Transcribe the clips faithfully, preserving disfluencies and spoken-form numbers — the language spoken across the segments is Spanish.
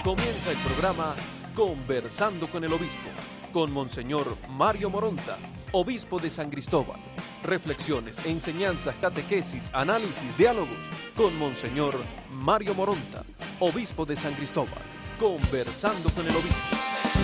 Comienza el programa Conversando con el Obispo, con Monseñor Mario Moronta, Obispo de San Cristóbal. Reflexiones, enseñanzas, catequesis, análisis, diálogos, con Monseñor Mario Moronta, Obispo de San Cristóbal. Conversando con el Obispo.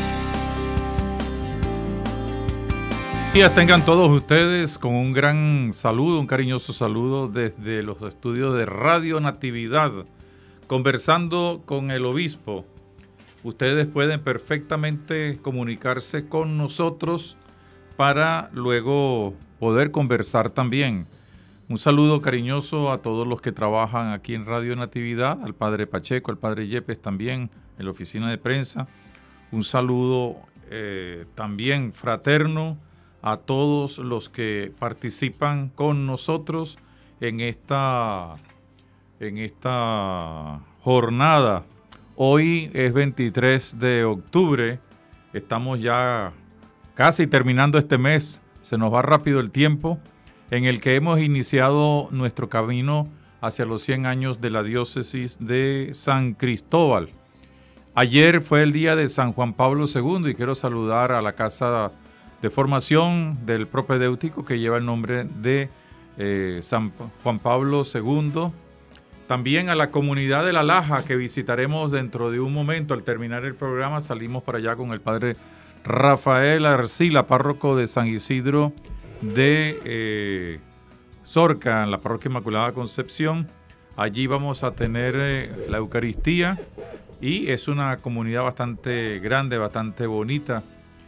Días tengan todos ustedes con un gran saludo, un cariñoso saludo desde los estudios de Radio Natividad, Conversando con el Obispo. Ustedes pueden perfectamente comunicarse con nosotros para luego poder conversar también. Un saludo cariñoso a todos los que trabajan aquí en Radio Natividad, al Padre Pacheco, al Padre Yepes también, en la oficina de prensa. Un saludo eh, también fraterno a todos los que participan con nosotros en esta, en esta jornada. Hoy es veintitrés de octubre, estamos ya casi terminando este mes, se nos va rápido el tiempo, en el que hemos iniciado nuestro camino hacia los cien años de la diócesis de San Cristóbal. Ayer fue el día de San Juan Pablo segundo y quiero saludar a la Casa de Formación del Propedéutico que lleva el nombre de eh, San Juan Pablo segundo. También a la comunidad de La Laja que visitaremos dentro de un momento. Al terminar el programa salimos para allá con el Padre Rafael Arcila, párroco de San Isidro de eh, Sorca, en la Parroquia Inmaculada Concepción. Allí vamos a tener eh, la Eucaristía y es una comunidad bastante grande, bastante bonita.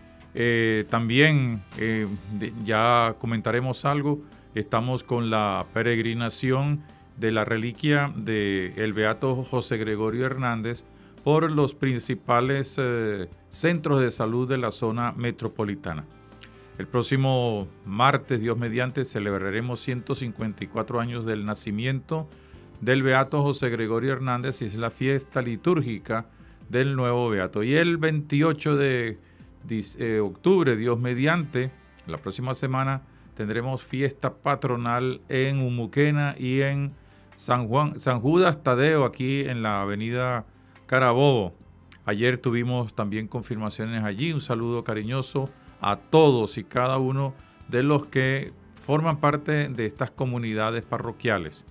Eh, también, eh, de, ya comentaremos algo, estamos con la peregrinación de la reliquia del Beato José Gregorio Hernández por los principales eh, centros de salud de la zona metropolitana. El próximo martes, Dios mediante, celebraremos ciento cincuenta y cuatro años del nacimiento del Beato José Gregorio Hernández y es la fiesta litúrgica del nuevo Beato. Y el veintiocho de octubre, Dios mediante, la próxima semana tendremos fiesta patronal en Umuquena y en San Juan, San Judas Tadeo, aquí en la avenida Carabobo. Ayer tuvimos también confirmaciones allí. Un saludo cariñoso a todos y cada uno de los que forman parte de estas comunidades parroquiales.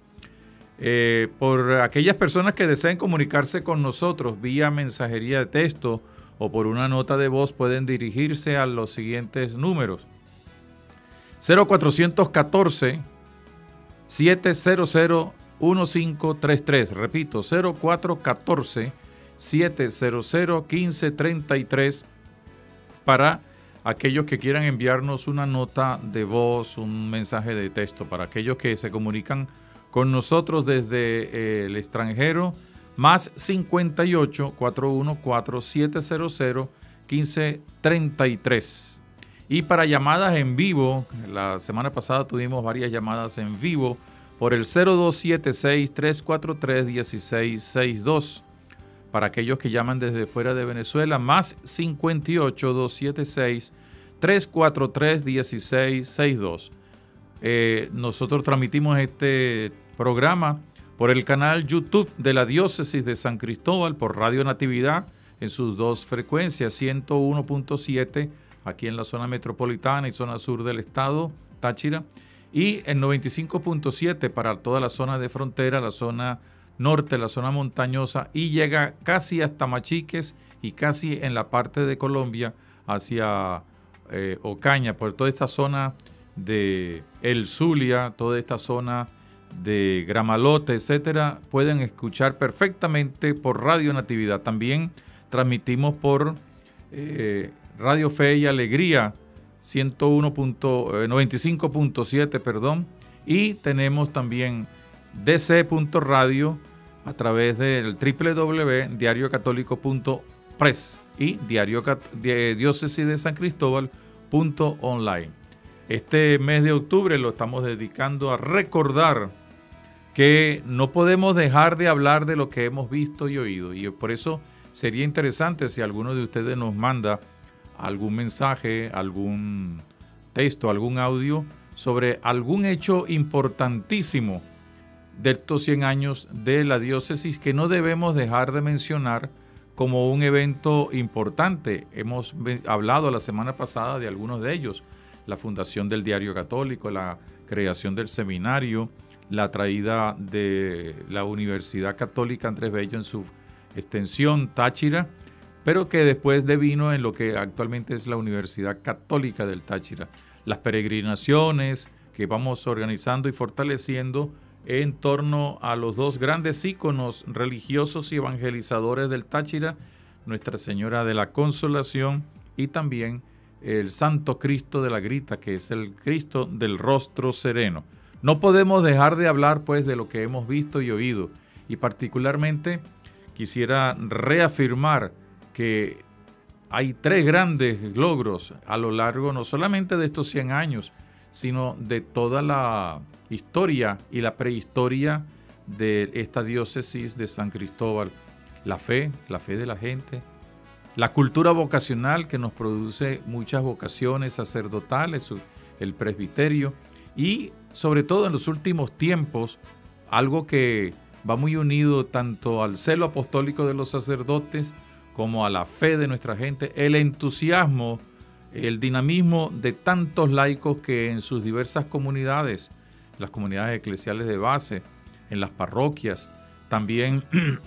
Eh, por aquellas personas que deseen comunicarse con nosotros vía mensajería de texto o por una nota de voz, pueden dirigirse a los siguientes números: cero cuatrocientos catorce, setecientos, quince treinta y tres. Repito, cero cuatrocientos catorce, setecientos, quince treinta y tres para aquellos que quieran enviarnos una nota de voz, un mensaje de texto. Para aquellos que se comunican con nosotros desde eh, el extranjero, más cincuenta y ocho, cuatrocientos catorce, setecientos, quince treinta y tres. Y para llamadas en vivo, la semana pasada tuvimos varias llamadas en vivo por el cero dos siete seis, tres cuatro tres, uno seis seis dos. Para aquellos que llaman desde fuera de Venezuela, más cincuenta y ocho, doscientos setenta y seis, trescientos cuarenta y tres, dieciséis sesenta y dos. Eh, nosotros transmitimos este programa por el canal YouTube de la Diócesis de San Cristóbal, por Radio Natividad, en sus dos frecuencias, ciento uno punto siete, aquí en la zona metropolitana y zona sur del estado, Táchira, y el noventa y cinco punto siete para toda la zona de frontera, la zona norte, la zona montañosa, y llega casi hasta Machiques y casi en la parte de Colombia hacia eh, Ocaña, por toda esta zona de El Zulia, toda esta zona de Gramalote, etcétera, pueden escuchar perfectamente por Radio Natividad. También transmitimos por eh, Radio Fe y Alegría, ciento uno punto noventa y cinco punto siete, perdón, y tenemos también D C punto radio a través del doble u doble u doble u punto diario católico punto press y diario de diócesis de San Cristóbal punto online. Este mes de octubre lo estamos dedicando a recordar que no podemos dejar de hablar de lo que hemos visto y oído, y por eso sería interesante si alguno de ustedes nos manda algún mensaje, algún texto, algún audio sobre algún hecho importantísimo de estos cien años de la diócesis que no debemos dejar de mencionar como un evento importante. Hemos hablado la semana pasada de algunos de ellos: la fundación del Diario Católico, la creación del seminario, la traída de la Universidad Católica Andrés Bello en su extensión Táchira, pero que después devino en lo que actualmente es la Universidad Católica del Táchira. Las peregrinaciones que vamos organizando y fortaleciendo en torno a los dos grandes íconos religiosos y evangelizadores del Táchira, Nuestra Señora de la Consolación y también el Santo Cristo de la Grita, que es el Cristo del Rostro Sereno. No podemos dejar de hablar pues de lo que hemos visto y oído, y particularmente quisiera reafirmar que hay tres grandes logros a lo largo no solamente de estos cien años, sino de toda la historia y la prehistoria de esta diócesis de San Cristóbal. La fe, la fe de la gente, la cultura vocacional que nos produce muchas vocaciones sacerdotales, el presbiterio, y sobre todo en los últimos tiempos, algo que va muy unido tanto al celo apostólico de los sacerdotes como a la fe de nuestra gente, el entusiasmo, el dinamismo de tantos laicos que en sus diversas comunidades, las comunidades eclesiales de base, en las parroquias, también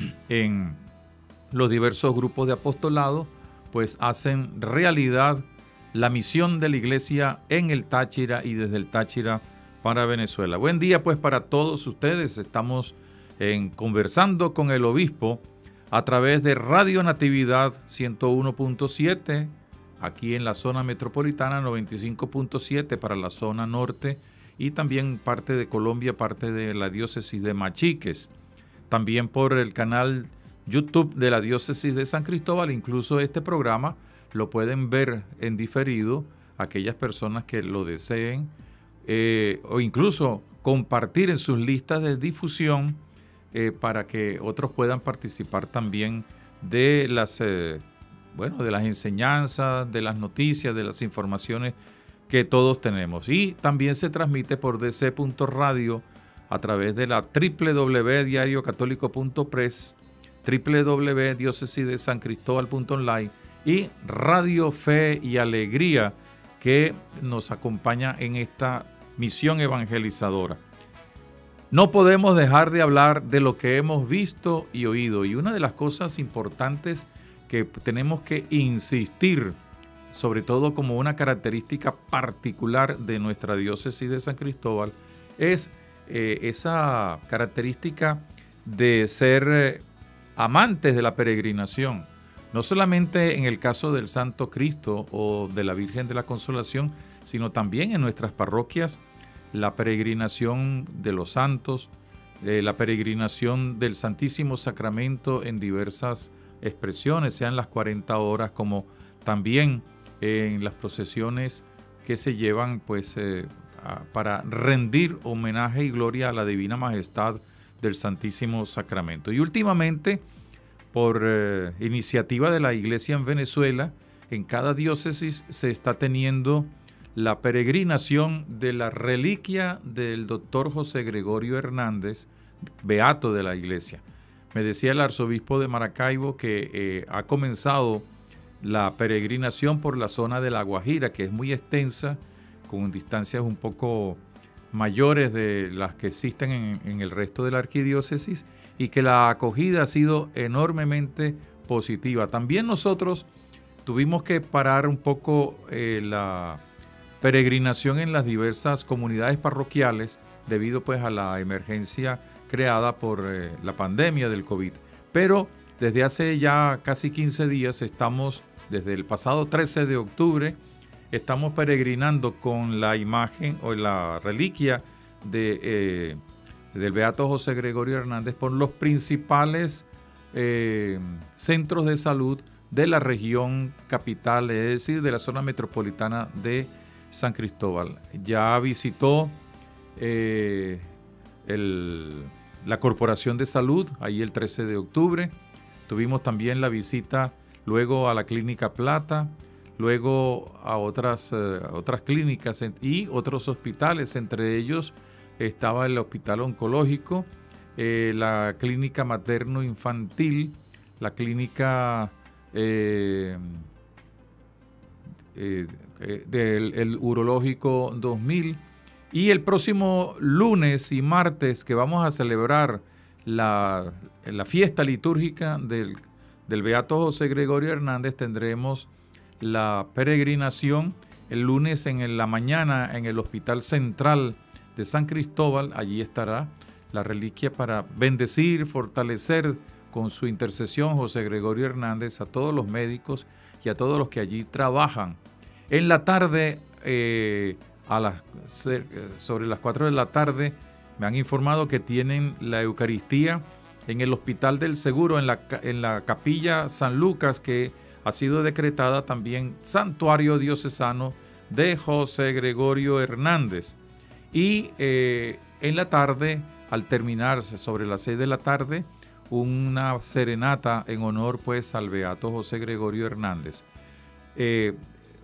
en los diversos grupos de apostolado, pues hacen realidad la misión de la Iglesia en el Táchira y desde el Táchira para Venezuela. Buen día pues para todos ustedes. Estamos en Conversando con el Obispo a través de Radio Natividad ciento uno punto siete, aquí en la zona metropolitana, noventa y cinco punto siete para la zona norte y también parte de Colombia, parte de la diócesis de Machiques. También por el canal YouTube de la diócesis de San Cristóbal. Incluso este programa lo pueden ver en diferido aquellas personas que lo deseen, eh, o incluso compartir en sus listas de difusión eh, para que otros puedan participar también de las, eh, bueno, de las enseñanzas, de las noticias, de las informaciones que todos tenemos. Y también se transmite por d c punto radio a través de la doble u doble u doble u punto diario católico punto press, doble u doble u doble u punto diócesis de san cristóbal punto online y Radio Fe y Alegría, que nos acompaña en esta misión evangelizadora. No podemos dejar de hablar de lo que hemos visto y oído, y una de las cosas importantes que tenemos que insistir, sobre todo como una característica particular de nuestra diócesis de San Cristóbal, es eh, esa característica de ser eh, amantes de la peregrinación. No solamente en el caso del Santo Cristo o de la Virgen de la Consolación, sino también en nuestras parroquias, la peregrinación de los santos, eh, la peregrinación del Santísimo Sacramento en diversas expresiones, sean las cuarenta horas como también eh, en las procesiones que se llevan pues, eh, a, para rendir homenaje y gloria a la Divina Majestad del Santísimo Sacramento. Y últimamente, por eh, iniciativa de la Iglesia en Venezuela, en cada diócesis se está teniendo la peregrinación de la reliquia del doctor José Gregorio Hernández, beato de la Iglesia. Me decía el arzobispo de Maracaibo que eh, ha comenzado la peregrinación por la zona de La Guajira, que es muy extensa, con distancias un poco mayores de las que existen en, en el resto de la arquidiócesis, y que la acogida ha sido enormemente positiva. También nosotros tuvimos que parar un poco eh, la peregrinación en las diversas comunidades parroquiales debido pues a la emergencia creada por eh, la pandemia del COVID. Pero desde hace ya casi quince días estamos, desde el pasado trece de octubre, estamos peregrinando con la imagen o la reliquia de, eh, del beato José Gregorio Hernández por los principales eh, centros de salud de la región capital, es decir, de la zona metropolitana de San Cristóbal. Ya visitó eh, el, la Corporación de Salud, ahí el trece de octubre. Tuvimos también la visita luego a la Clínica Plata, luego a otras, eh, otras clínicas y otros hospitales. Entre ellos estaba el Hospital Oncológico, eh, la Clínica Materno-Infantil, la clínica eh, eh, del el urológico dos mil. Y el próximo lunes y martes que vamos a celebrar la, la fiesta litúrgica del, del Beato José Gregorio Hernández, tendremos la peregrinación el lunes en la mañana en el Hospital Central de San Cristóbal. Allí estará la reliquia para bendecir, fortalecer con su intercesión José Gregorio Hernández a todos los médicos y a todos los que allí trabajan. En la tarde, eh, a las, sobre las cuatro de la tarde, me han informado que tienen la Eucaristía en el Hospital del Seguro, en la, en la Capilla San Lucas, que ha sido decretada también Santuario Diocesano de José Gregorio Hernández. Y eh, en la tarde, al terminarse sobre las seis de la tarde, una serenata en honor pues al Beato José Gregorio Hernández. Eh,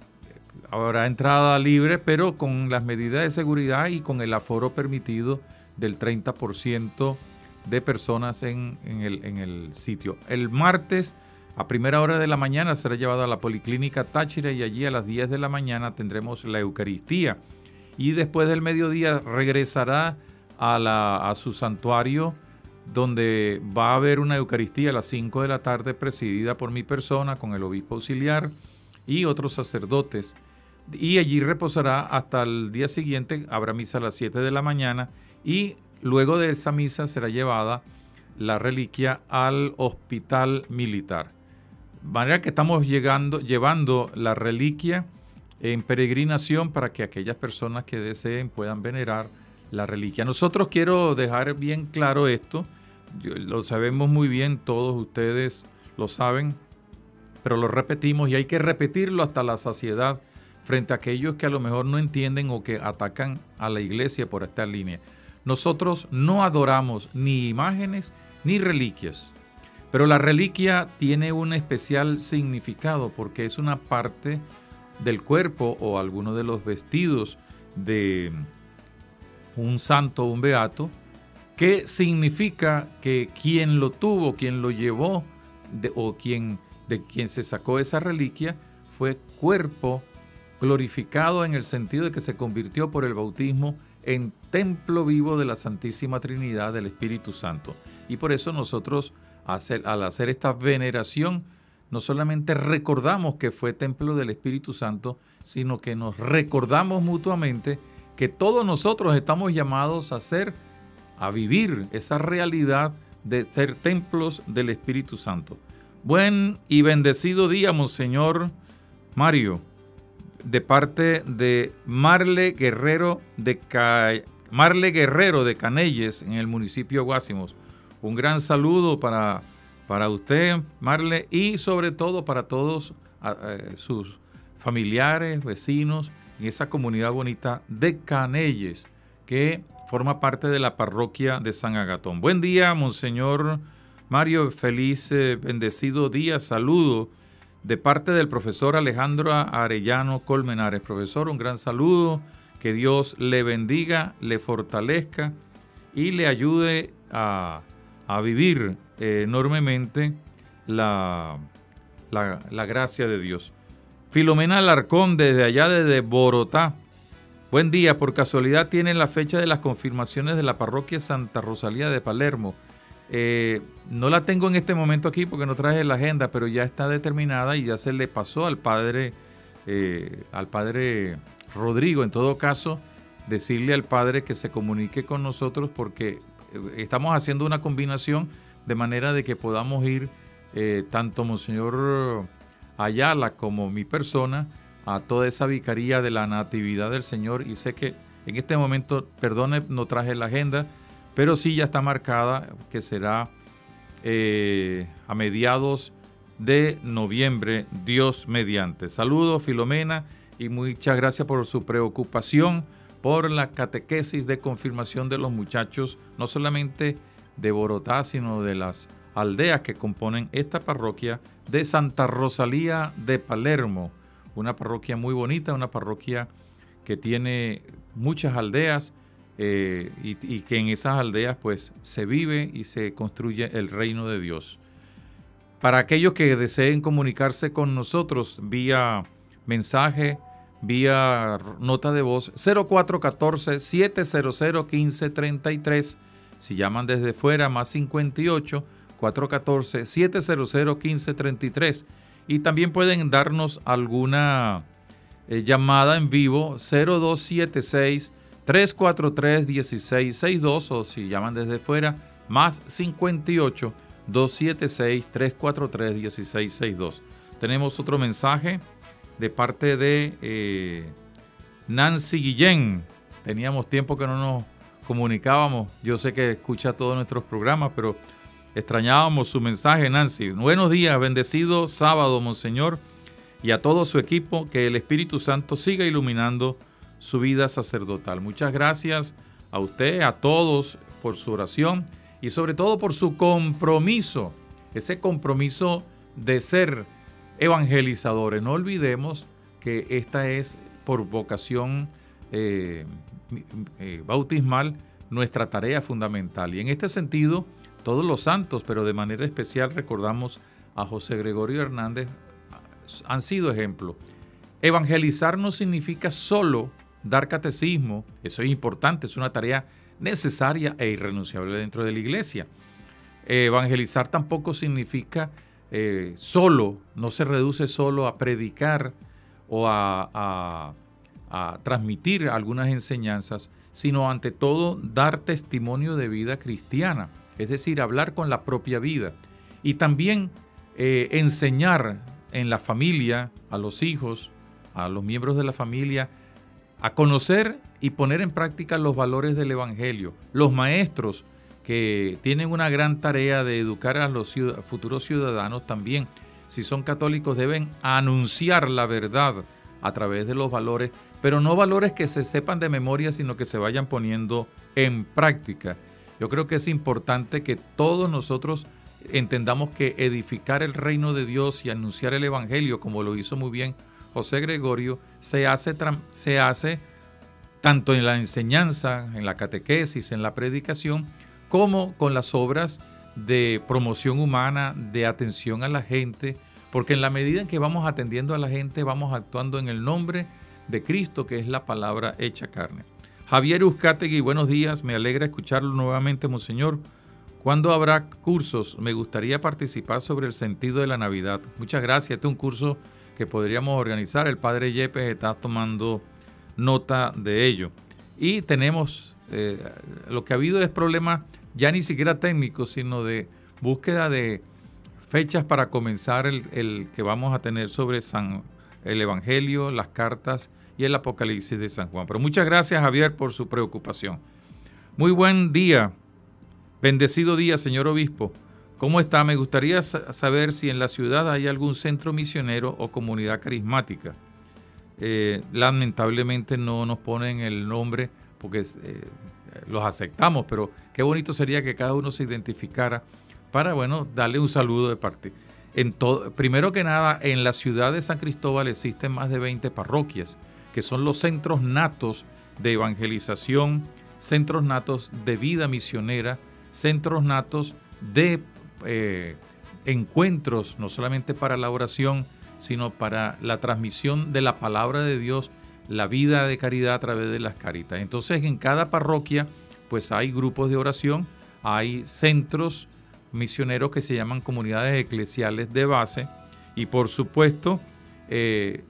habrá entrada libre, pero con las medidas de seguridad y con el aforo permitido del treinta por ciento de personas en, en, el, en el sitio. El martes, a primera hora de la mañana, será llevado a la Policlínica Táchira y allí a las diez de la mañana tendremos la Eucaristía. Y después del mediodía regresará a, la, a su santuario, donde va a haber una Eucaristía a las cinco de la tarde presidida por mi persona con el obispo auxiliar y otros sacerdotes. Y allí reposará hasta el día siguiente. Habrá misa a las siete de la mañana y luego de esa misa será llevada la reliquia al hospital militar. De manera que estamos llegando, llevando la reliquia en peregrinación para que aquellas personas que deseen puedan venerar la reliquia. Nosotros quiero dejar bien claro esto. Yo, lo sabemos muy bien, todos ustedes lo saben, pero lo repetimos y hay que repetirlo hasta la saciedad frente a aquellos que a lo mejor no entienden o que atacan a la iglesia por esta línea. Nosotros no adoramos ni imágenes ni reliquias, pero la reliquia tiene un especial significado porque es una parte del cuerpo o alguno de los vestidos de un santo o un beato, que significa que quien lo tuvo, quien lo llevó de, o quien, de quien se sacó esa reliquia fue cuerpo glorificado en el sentido de que se convirtió por el bautismo en templo vivo de la Santísima Trinidad del Espíritu Santo. Y por eso nosotros hacer, al hacer esta veneración no solamente recordamos que fue templo del Espíritu Santo, sino que nos recordamos mutuamente que todos nosotros estamos llamados a ser, a vivir esa realidad de ser templos del Espíritu Santo. Buen y bendecido día, Monseñor Mario, de parte de Marle Guerrero de, Ca... Marle Guerrero de Canelles, en el municipio de Guásimos. Un gran saludo para, para usted, Marle, y sobre todo para todos eh, sus familiares, vecinos, en esa comunidad bonita de Canelles, que forma parte de la parroquia de San Agatón. Buen día, Monseñor Mario, feliz, eh, bendecido día, saludo de parte del profesor Alejandro Arellano Colmenares. Profesor, un gran saludo, que Dios le bendiga, le fortalezca y le ayude a, a vivir eh, enormemente la, la, la gracia de Dios. Filomena Alarcón, desde allá, desde Borotá. Buen día, por casualidad tienen la fecha de las confirmaciones de la parroquia Santa Rosalía de Palermo. Eh, no la tengo en este momento aquí porque no traje la agenda, pero ya está determinada y ya se le pasó al padre, eh, al padre Rodrigo. En todo caso, decirle al padre que se comunique con nosotros porque estamos haciendo una combinación de manera de que podamos ir eh, tanto Monseñor Ayala como mi persona a toda esa vicaría de la Natividad del Señor. Y sé que en este momento, perdone, no traje la agenda, pero sí ya está marcada que será eh, a mediados de noviembre, Dios mediante. Saludos, Filomena, y muchas gracias por su preocupación por la catequesis de confirmación de los muchachos, no solamente de Borotá, sino de las aldeas que componen esta parroquia de Santa Rosalía de Palermo. Una parroquia muy bonita, una parroquia que tiene muchas aldeas, Eh, y, y que en esas aldeas pues se vive y se construye el reino de Dios. Para aquellos que deseen comunicarse con nosotros vía mensaje, vía nota de voz, cero cuatro uno cuatro, siete cero cero, uno cinco tres tres. Si llaman desde fuera, más cincuenta y ocho, cuatro uno cuatro, siete cero cero, uno cinco tres tres. Y también pueden darnos alguna eh, llamada en vivo, cero dos siete seis, tres cuatro tres, uno seis seis dos, o si llaman desde fuera, más cincuenta y ocho, dos siete seis, tres cuatro tres, uno seis seis dos. Tenemos otro mensaje de parte de eh, Nancy Guillén. Teníamos tiempo que no nos comunicábamos. Yo sé que escucha todos nuestros programas, pero extrañábamos su mensaje, Nancy. Buenos días, bendecido sábado, Monseñor, y a todo su equipo, que el Espíritu Santo siga iluminando su vida sacerdotal. Muchas gracias a usted, a todos, por su oración y sobre todo por su compromiso, ese compromiso de ser evangelizadores. No olvidemos que esta es, por vocación eh, eh, bautismal, nuestra tarea fundamental. Y en este sentido, todos los santos, pero de manera especial recordamos a José Gregorio Hernández, han sido ejemplo. Evangelizar no significa solo dar catecismo, eso es importante, es una tarea necesaria e irrenunciable dentro de la iglesia. Evangelizar tampoco significa eh, solo, no se reduce solo a predicar o a, a, a transmitir algunas enseñanzas, sino ante todo dar testimonio de vida cristiana, es decir, hablar con la propia vida y también eh, enseñar en la familia, a los hijos, a los miembros de la familia, a conocer y poner en práctica los valores del Evangelio. Los maestros que tienen una gran tarea de educar a los ciudad- futuros ciudadanos también, si son católicos, deben anunciar la verdad a través de los valores, pero no valores que se sepan de memoria, sino que se vayan poniendo en práctica. Yo creo que es importante que todos nosotros entendamos que edificar el reino de Dios y anunciar el Evangelio, como lo hizo muy bien José Gregorio, se hace, se hace tanto en la enseñanza, en la catequesis, en la predicación, como con las obras de promoción humana, de atención a la gente, porque en la medida en que vamos atendiendo a la gente, vamos actuando en el nombre de Cristo, que es la palabra hecha carne. Javier Uzcategui, buenos días, me alegra escucharlo nuevamente, Monseñor. ¿Cuándo habrá cursos? Me gustaría participar sobre el sentido de la Navidad. Muchas gracias, este es un curso que podríamos organizar. El padre Yepes está tomando nota de ello. Y tenemos, eh, lo que ha habido es problemas ya ni siquiera técnicos, sino de búsqueda de fechas para comenzar el, el que vamos a tener sobre San, el Evangelio, las cartas y el Apocalipsis de San Juan. Pero muchas gracias, Javier, por su preocupación. Muy buen día. Bendecido día, señor obispo. ¿Cómo está? Me gustaría saber si en la ciudad hay algún centro misionero o comunidad carismática. Eh, lamentablemente no nos ponen el nombre porque eh, los aceptamos, pero qué bonito sería que cada uno se identificara para, bueno, darle un saludo de parte. En todo, primero que nada, en la ciudad de San Cristóbal existen más de veinte parroquias, que son los centros natos de evangelización, centros natos de vida misionera, centros natos de eh, encuentros, no solamente para la oración, sino para la transmisión de la palabra de Dios, la vida de caridad a través de las caritas. Entonces, en cada parroquia, pues hay grupos de oración, hay centros misioneros que se llaman comunidades eclesiales de base, y por supuesto, eh,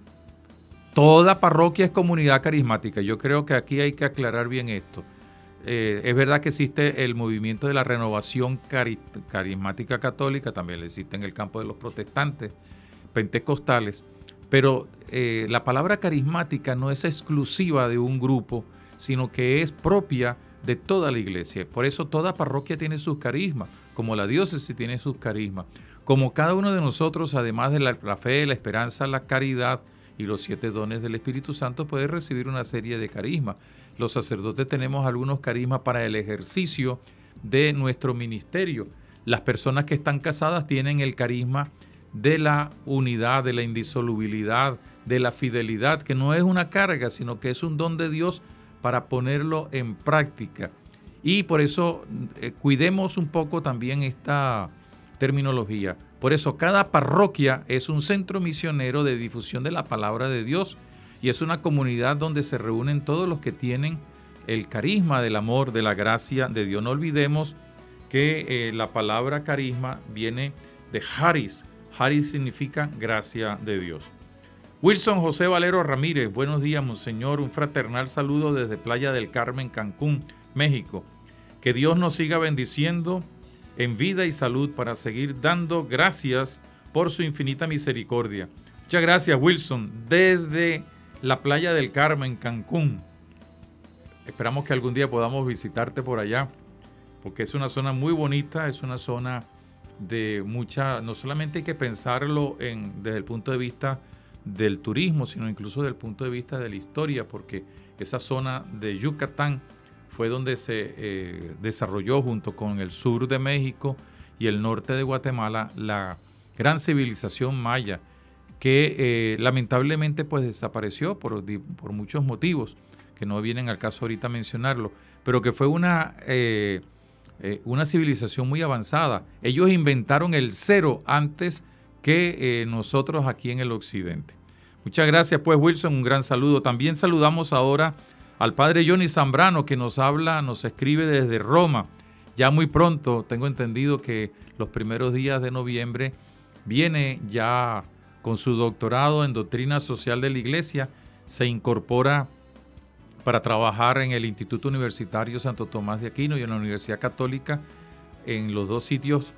toda parroquia es comunidad carismática. Yo creo que aquí hay que aclarar bien esto. Eh, es verdad que existe el movimiento de la renovación cari carismática católica, también existe en el campo de los protestantes, pentecostales, pero eh, la palabra carismática no es exclusiva de un grupo, sino que es propia de toda la iglesia. Por eso toda parroquia tiene sus carismas, como la diócesis tiene sus carismas, como cada uno de nosotros, además de la, la fe, la esperanza, la caridad y los siete dones del Espíritu Santo, puede recibir una serie de carismas. Los sacerdotes tenemos algunos carismas para el ejercicio de nuestro ministerio. Las personas que están casadas tienen el carisma de la unidad, de la indisolubilidad, de la fidelidad, que no es una carga, sino que es un don de Dios para ponerlo en práctica. Y por eso eh, cuidemos un poco también esta terminología. Por eso cada parroquia es un centro misionero de difusión de la palabra de Dios y es una comunidad donde se reúnen todos los que tienen el carisma del amor, de la gracia de Dios. No olvidemos que eh, la palabra carisma viene de Haris. Haris significa gracia de Dios. Wilson José Valero Ramírez, buenos días, monseñor. Un fraternal saludo desde Playa del Carmen, Cancún, México. Que Dios nos siga bendiciendo en vida y salud para seguir dando gracias por su infinita misericordia. Muchas gracias, Wilson, desde la Playa del Carmen, Cancún. Esperamos que algún día podamos visitarte por allá, porque es una zona muy bonita, es una zona de mucha, no solamente hay que pensarlo en, desde el punto de vista del turismo, sino incluso desde el punto de vista de la historia, porque esa zona de Yucatán fue donde se eh, desarrolló junto con el sur de México y el norte de Guatemala la gran civilización maya, que eh, lamentablemente pues desapareció por, por muchos motivos que no vienen al caso ahorita mencionarlo, pero que fue una, eh, eh, una civilización muy avanzada. Ellos inventaron el cero antes que eh, nosotros aquí en el occidente. Muchas gracias pues, Wilson, un gran saludo. También saludamos ahora al padre Johnny Zambrano, que nos habla, nos escribe desde Roma. Ya muy pronto, tengo entendido que los primeros días de noviembre viene ya con su doctorado en doctrina social de la Iglesia, se incorpora para trabajar en el Instituto Universitario Santo Tomás de Aquino y en la Universidad Católica, en los dos sitios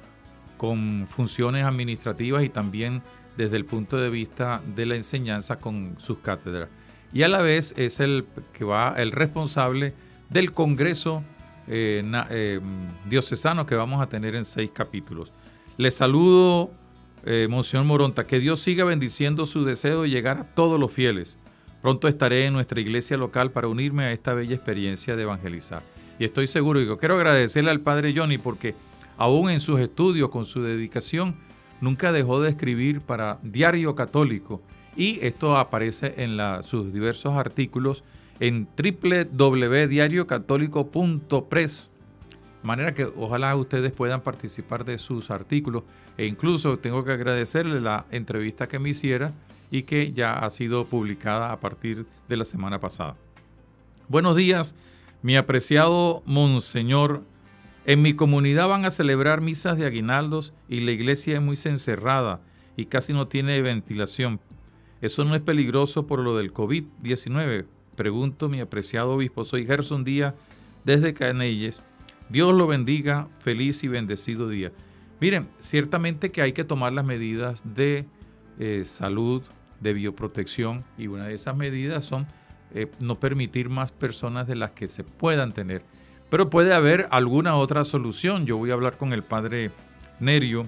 con funciones administrativas y también desde el punto de vista de la enseñanza con sus cátedras. Y a la vez es el que va el responsable del Congreso eh, na, eh, diocesano que vamos a tener en seis capítulos. Les saludo, eh, Monseñor Moronta, que Dios siga bendiciendo su deseo de llegar a todos los fieles. Pronto estaré en nuestra iglesia local para unirme a esta bella experiencia de evangelizar. Y estoy seguro, y yo quiero agradecerle al padre Johnny porque aún en sus estudios, con su dedicación, nunca dejó de escribir para Diario Católico. Y esto aparece en la, sus diversos artículos en doble u doble u doble u punto diario católico punto press. De manera que ojalá ustedes puedan participar de sus artículos. E incluso tengo que agradecerle la entrevista que me hiciera y que ya ha sido publicada a partir de la semana pasada. Buenos días, mi apreciado monseñor. En mi comunidad van a celebrar misas de aguinaldos y la iglesia es muy encerrada y casi no tiene ventilación. ¿Eso no es peligroso por lo del COVID diecinueve? Pregunto, mi apreciado obispo. Soy Gerson Díaz desde Canelles. Dios lo bendiga. Feliz y bendecido día. Miren, ciertamente que hay que tomar las medidas de eh, salud, de bioprotección, y una de esas medidas son eh, no permitir más personas de las que se puedan tener. Pero puede haber alguna otra solución. Yo voy a hablar con el padre Nerio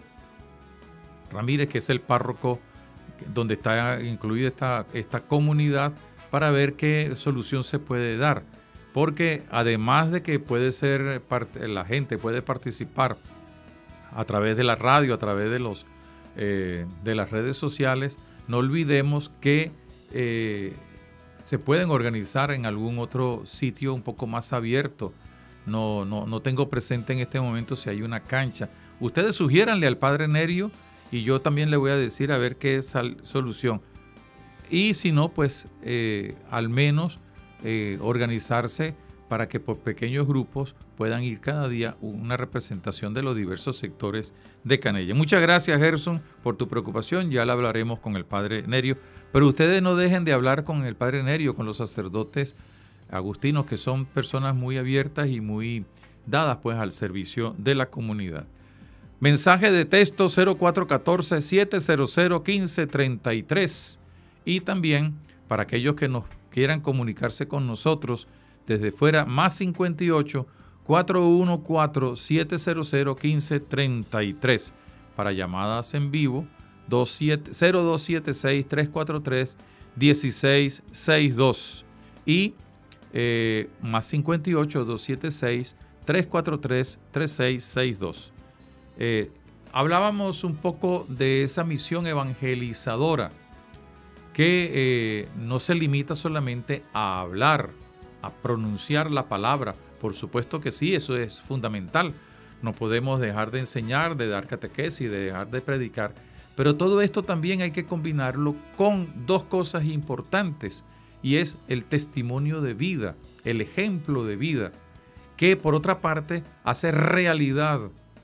Ramírez, que es el párroco donde está incluida esta, esta comunidad, para ver qué solución se puede dar. Porque además de que puede ser parte, la gente puede participar a través de la radio, a través de, los, eh, de las redes sociales, no olvidemos que eh, se pueden organizar en algún otro sitio un poco más abierto. No, no, no tengo presente en este momento si hay una cancha. Ustedes sugiéranle al padre Nerio y yo también le voy a decir a ver qué es la solución. Y si no, pues eh, al menos eh, organizarse para que por pequeños grupos puedan ir cada día una representación de los diversos sectores de Canelles. Muchas gracias, Gerson, por tu preocupación. Ya la hablaremos con el padre Nerio. Pero ustedes no dejen de hablar con el padre Nerio, con los sacerdotes agustinos, que son personas muy abiertas y muy dadas pues al servicio de la comunidad. Mensaje de texto cero cuatro uno cuatro, siete cero cero, uno cinco tres tres. Y también para aquellos que nos quieran comunicarse con nosotros desde fuera, más cincuenta y ocho, cuatro uno cuatro, siete cero cero, uno cinco tres tres. Para llamadas en vivo, cero dos siete seis, tres cuatro tres, uno seis seis dos. Y eh, más cincuenta y ocho, dos siete seis, tres cuatro tres, tres seis seis dos. Eh, hablábamos un poco de esa misión evangelizadora que eh, no se limita solamente a hablar, a pronunciar la palabra. Por supuesto que sí, eso es fundamental. no podemos dejar de enseñar, de dar catequesis, de dejar de predicar, pero todo esto también hay que combinarlo con dos cosas importantes, y es el testimonio de vida, el ejemplo de vida, que por otra parte hace realidad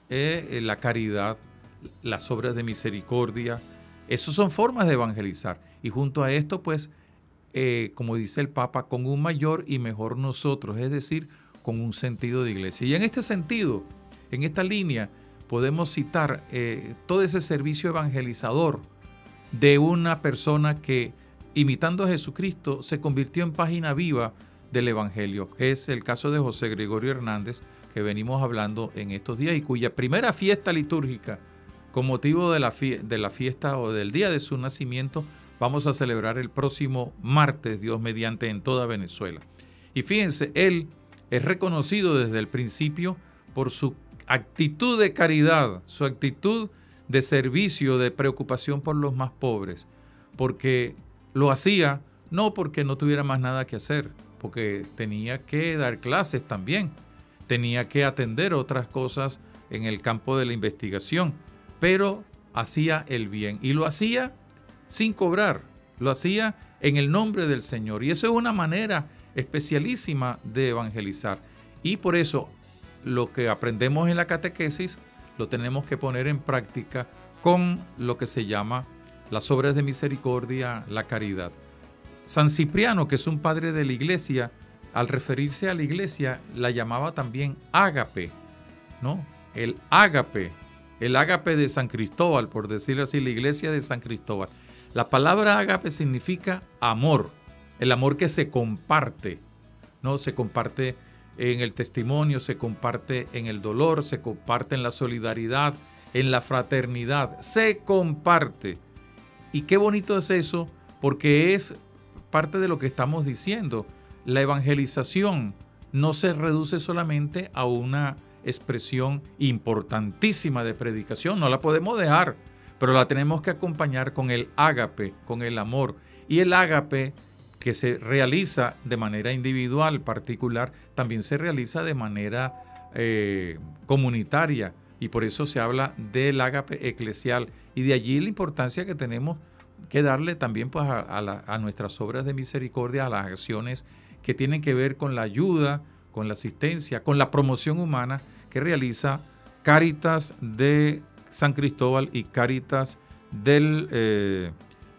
eh, la caridad, las obras de misericordia. Esas son formas de evangelizar. Y junto a esto, pues, eh, como dice el Papa, con un mayor y mejor nosotros, es decir, con un sentido de iglesia. Y en este sentido, en esta línea, podemos citar eh, todo ese servicio evangelizador de una persona que, imitando a Jesucristo, se convirtió en página viva del Evangelio. Es el caso de José Gregorio Hernández, que venimos hablando en estos días y cuya primera fiesta litúrgica, con motivo de la, fie- de la fiesta o del día de su nacimiento, vamos a celebrar el próximo martes, Dios mediante, en toda Venezuela. Y fíjense, él es reconocido desde el principio por su actitud de caridad, su actitud de servicio, de preocupación por los más pobres, porque lo hacía no porque no tuviera más nada que hacer, porque tenía que dar clases también, tenía que atender otras cosas en el campo de la investigación, pero hacía el bien y lo hacía sin cobrar, lo hacía en el nombre del Señor, y eso es una manera especialísima de evangelizar. Y por eso lo que aprendemos en la catequesis lo tenemos que poner en práctica con lo que se llama las obras de misericordia, la caridad. San Cipriano, que es un padre de la iglesia, al referirse a la iglesia la llamaba también ágape, ¿no? El ágape, el ágape de San Cristóbal, por decirlo así, la iglesia de San Cristóbal. La palabra ágape significa amor, el amor que se comparte, ¿no? Se comparte en el testimonio, se comparte en el dolor, se comparte en la solidaridad, en la fraternidad, se comparte. Y qué bonito es eso, porque es parte de lo que estamos diciendo. La evangelización no se reduce solamente a una expresión importantísima de predicación, no la podemos dejar, pero la tenemos que acompañar con el ágape, con el amor. Y el ágape que se realiza de manera individual, particular, también se realiza de manera eh, comunitaria, y por eso se habla del ágape eclesial, y de allí la importancia que tenemos que darle también pues, a, a, la, a nuestras obras de misericordia, a las acciones que tienen que ver con la ayuda, con la asistencia, con la promoción humana que realiza Cáritas de San Cristóbal y Cáritas del, eh,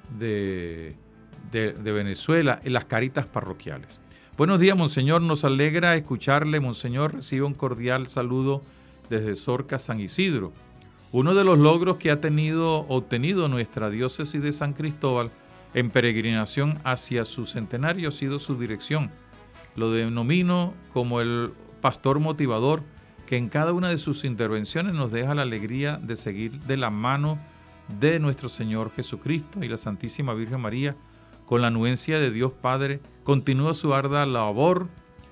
de, de, de Venezuela, en las Cáritas parroquiales. Buenos días, Monseñor, nos alegra escucharle. Monseñor, recibe un cordial saludo desde Zorca, San Isidro. Uno de los logros que ha tenido, obtenido nuestra diócesis de San Cristóbal en peregrinación hacia su centenario ha sido su dirección. Lo denomino como el pastor motivador, que en cada una de sus intervenciones nos deja la alegría de seguir de la mano de nuestro Señor Jesucristo y la Santísima Virgen María, con la anuencia de Dios Padre, continúa su ardua labor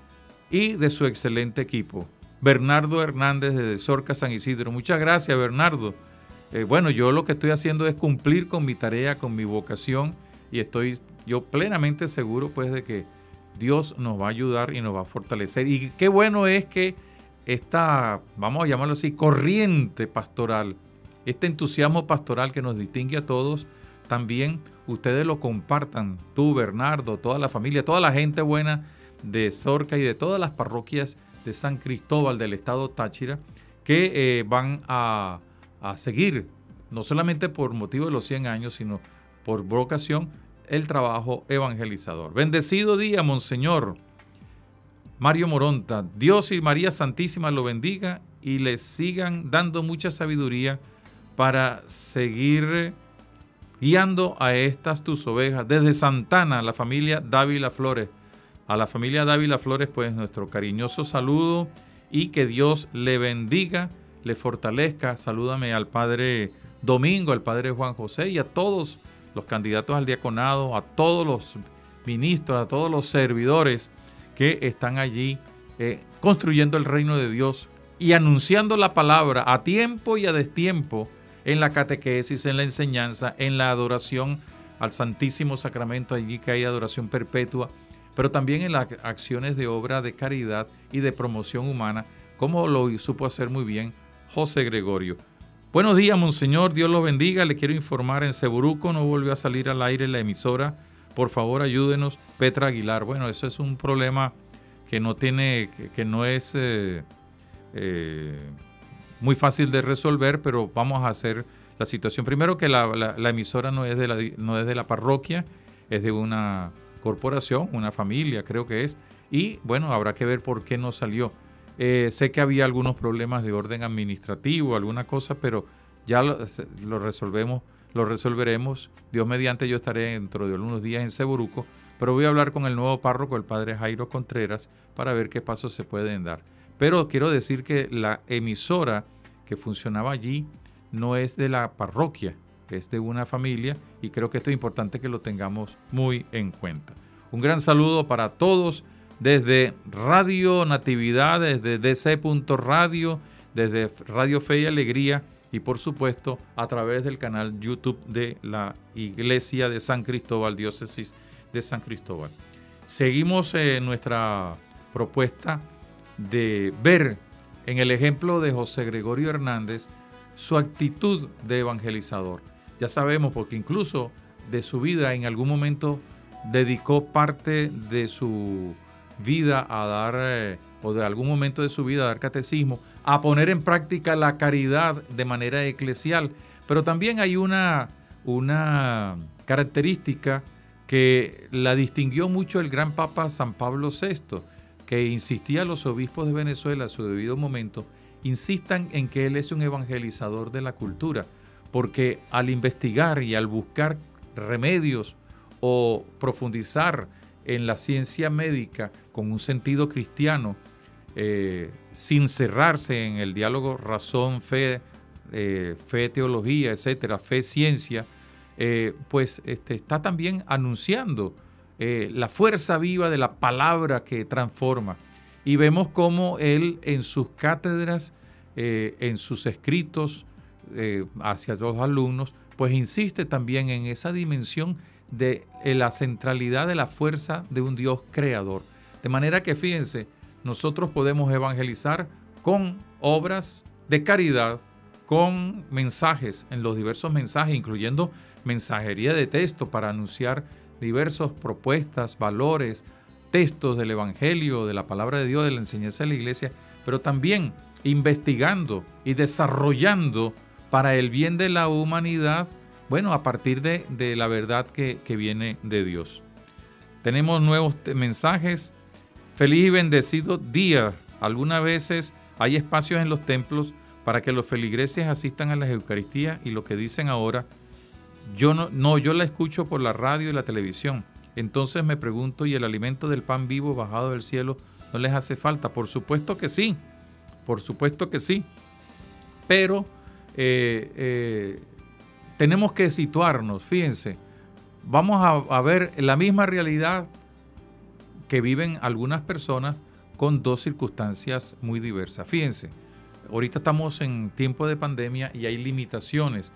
y de su excelente equipo. Bernardo Hernández de Zorca, San Isidro. Muchas gracias, Bernardo. Eh, bueno, yo lo que estoy haciendo es cumplir con mi tarea, con mi vocación, y estoy yo plenamente seguro pues de que Dios nos va a ayudar y nos va a fortalecer. Y qué bueno es que esta, vamos a llamarlo así, corriente pastoral, este entusiasmo pastoral que nos distingue a todos, también ustedes lo compartan, tú, Bernardo, toda la familia, toda la gente buena de Zorca y de todas las parroquias de San Cristóbal del estado Táchira, que eh, van a, a seguir, no solamente por motivo de los cien años, sino por vocación, el trabajo evangelizador. Bendecido día, Monseñor Mario Moronta. Dios y María Santísima lo bendiga y le sigan dando mucha sabiduría para seguir guiando a estas tus ovejas. Desde Santana, la familia Dávila Flores. A la familia Dávila Flores, pues nuestro cariñoso saludo y que Dios le bendiga, le fortalezca. Salúdame al Padre Domingo, al Padre Juan José y a todos los candidatos al diaconado, a todos los ministros, a todos los servidores que están allí eh, construyendo el reino de Dios y anunciando la palabra a tiempo y a destiempo en la catequesis, en la enseñanza, en la adoración al Santísimo Sacramento, allí que hay adoración perpetua, pero también en las acciones de obra de caridad y de promoción humana como lo supo hacer muy bien José Gregorio. Buenos días, monseñor, Dios los bendiga. Le quiero informar, en Seboruco no volvió a salir al aire la emisora. Por favor, ayúdenos. Petra Aguilar. Bueno, eso es un problema que no tiene, que, que no es eh, eh, muy fácil de resolver, pero vamos a hacer la situación. Primero que la, la, la emisora no es, de la, no es de la parroquia, es de una corporación, una familia, creo que es. Y bueno, habrá que ver por qué no salió. Eh, sé que había algunos problemas de orden administrativo, alguna cosa, pero ya lo, lo resolvemos, lo resolveremos. Dios mediante, yo estaré dentro de algunos días en Seboruco, pero voy a hablar con el nuevo párroco, el padre Jairo Contreras, para ver qué pasos se pueden dar. Pero quiero decir que la emisora que funcionaba allí no es de la parroquia, es de una familia, y creo que esto es importante que lo tengamos muy en cuenta. Un gran saludo para todos desde Radio Natividad, desde D C punto radio, desde Radio Fe y Alegría, y por supuesto a través del canal YouTube de la Iglesia de San Cristóbal, Diócesis de San Cristóbal. Seguimos en nuestra propuesta de ver en el ejemplo de José Gregorio Hernández su actitud de evangelizador. Ya sabemos, porque incluso de su vida en algún momento dedicó parte de su vida a dar, eh, o de algún momento de su vida a dar catecismo, a poner en práctica la caridad de manera eclesial. Pero también hay una, una característica que la distinguió mucho el gran Papa San Pablo sexto, que insistía a los obispos de Venezuela a su debido momento, insistan en que él es un evangelizador de la cultura, porque al investigar y al buscar remedios o profundizar en la ciencia médica con un sentido cristiano, eh, sin cerrarse en el diálogo razón, fe, eh, fe, teología, etcétera, fe, ciencia, eh, pues este, está también anunciando eh, la fuerza viva de la palabra que transforma. Y vemos cómo él en sus cátedras, eh, en sus escritos eh, hacia los alumnos, pues insiste también en esa dimensión de la centralidad de la fuerza de un Dios creador. De manera que, fíjense, nosotros podemos evangelizar con obras de caridad, con mensajes, en los diversos mensajes, incluyendo mensajería de texto para anunciar diversas propuestas, valores, textos del Evangelio, de la palabra de Dios, de la enseñanza de la Iglesia, pero también investigando y desarrollando para el bien de la humanidad, bueno, a partir de, de la verdad que, que viene de Dios. Tenemos nuevos mensajes. Feliz y bendecido día. Algunas veces hay espacios en los templos para que los feligreses asistan a las Eucaristías, y lo que dicen ahora, yo no, no, yo la escucho por la radio y la televisión. Entonces me pregunto, ¿y el alimento del pan vivo bajado del cielo no les hace falta? Por supuesto que sí, por supuesto que sí. Pero eh, eh, tenemos que situarnos, fíjense, vamos a, a ver la misma realidad que viven algunas personas con dos circunstancias muy diversas. Fíjense, ahorita estamos en tiempo de pandemia y hay limitaciones.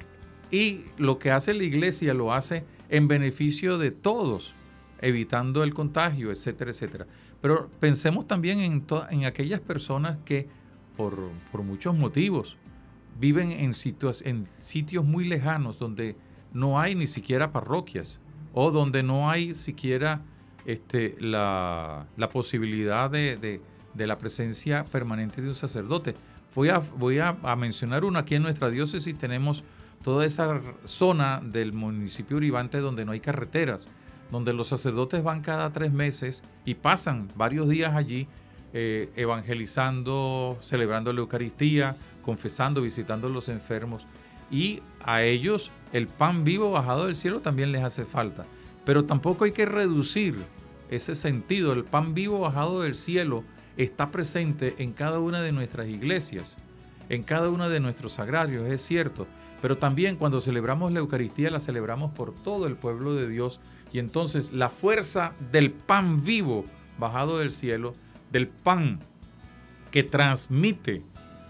Y lo que hace la iglesia lo hace en beneficio de todos, evitando el contagio, etcétera, etcétera. Pero pensemos también en, en aquellas personas que por, por muchos motivos viven en sitios, en sitios muy lejanos donde no hay ni siquiera parroquias, o donde no hay siquiera este, la, la posibilidad de, de, de la presencia permanente de un sacerdote. Voy a, voy a, a mencionar uno. Aquí en nuestra diócesis tenemos toda esa zona del municipio Uribante donde no hay carreteras, donde los sacerdotes van cada tres meses y pasan varios días allí eh, evangelizando, celebrando la Eucaristía, confesando, visitando a los enfermos. Y a ellos el pan vivo bajado del cielo también les hace falta. Pero tampoco hay que reducir ese sentido. El pan vivo bajado del cielo está presente en cada una de nuestras iglesias, en cada uno de nuestros sagrarios, es cierto. Pero también cuando celebramos la Eucaristía la celebramos por todo el pueblo de Dios, y entonces la fuerza del pan vivo bajado del cielo, del pan que transmite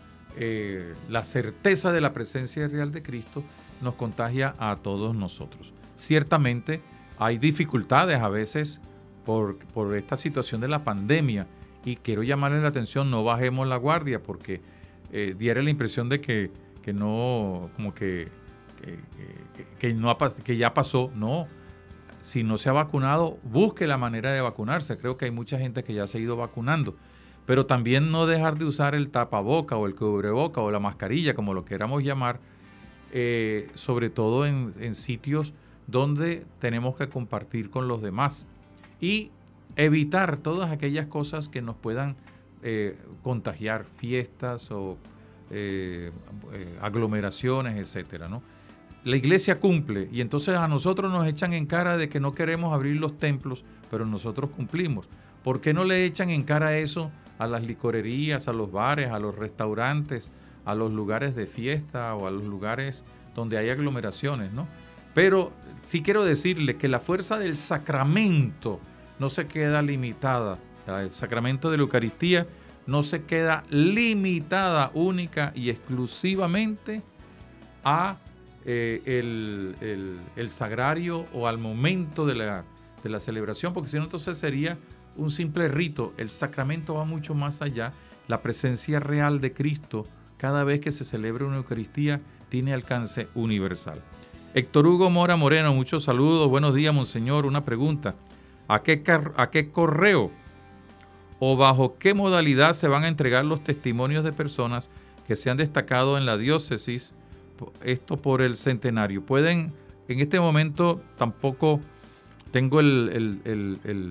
eh, la certeza de la presencia real de Cristo, nos contagia a todos nosotros. Ciertamente hay dificultades a veces por, por esta situación de la pandemia, Y quiero llamarle la atención, no bajemos la guardia, porque eh, diera la impresión de que, que no, como que, que, que, que, no ha, que ya pasó. No, si no se ha vacunado, busque la manera de vacunarse. Creo que hay mucha gente que ya se ha ido vacunando. Pero también no dejar de usar el tapaboca o el cubreboca o la mascarilla, como lo queramos llamar, eh, sobre todo en, en sitios donde tenemos que compartir con los demás. Y evitar todas aquellas cosas que nos puedan eh, contagiar, fiestas o eh, eh, aglomeraciones, etcétera, ¿no? La iglesia cumple y entonces a nosotros nos echan en cara de que no queremos abrir los templos, pero nosotros cumplimos. ¿Por qué no le echan en cara eso a las licorerías, a los bares, a los restaurantes, a los lugares de fiesta o a los lugares donde hay aglomeraciones, ¿no? Pero sí quiero decirle que la fuerza del sacramento no se queda limitada. El sacramento de la Eucaristía no se queda limitada única y exclusivamente a eh, el, el, el sagrario o al momento de la, de la celebración, porque si no entonces sería un simple rito. El sacramento va mucho más allá. La presencia real de Cristo, cada vez que se celebra una Eucaristía, tiene alcance universal. Héctor Hugo Mora Moreno, muchos saludos. Buenos días, monseñor. Una pregunta. ¿A qué, ¿A qué correo o bajo qué modalidad se van a entregar los testimonios de personas que se han destacado en la diócesis, esto por el centenario? Pueden, en este momento tampoco tengo el, el, el, el,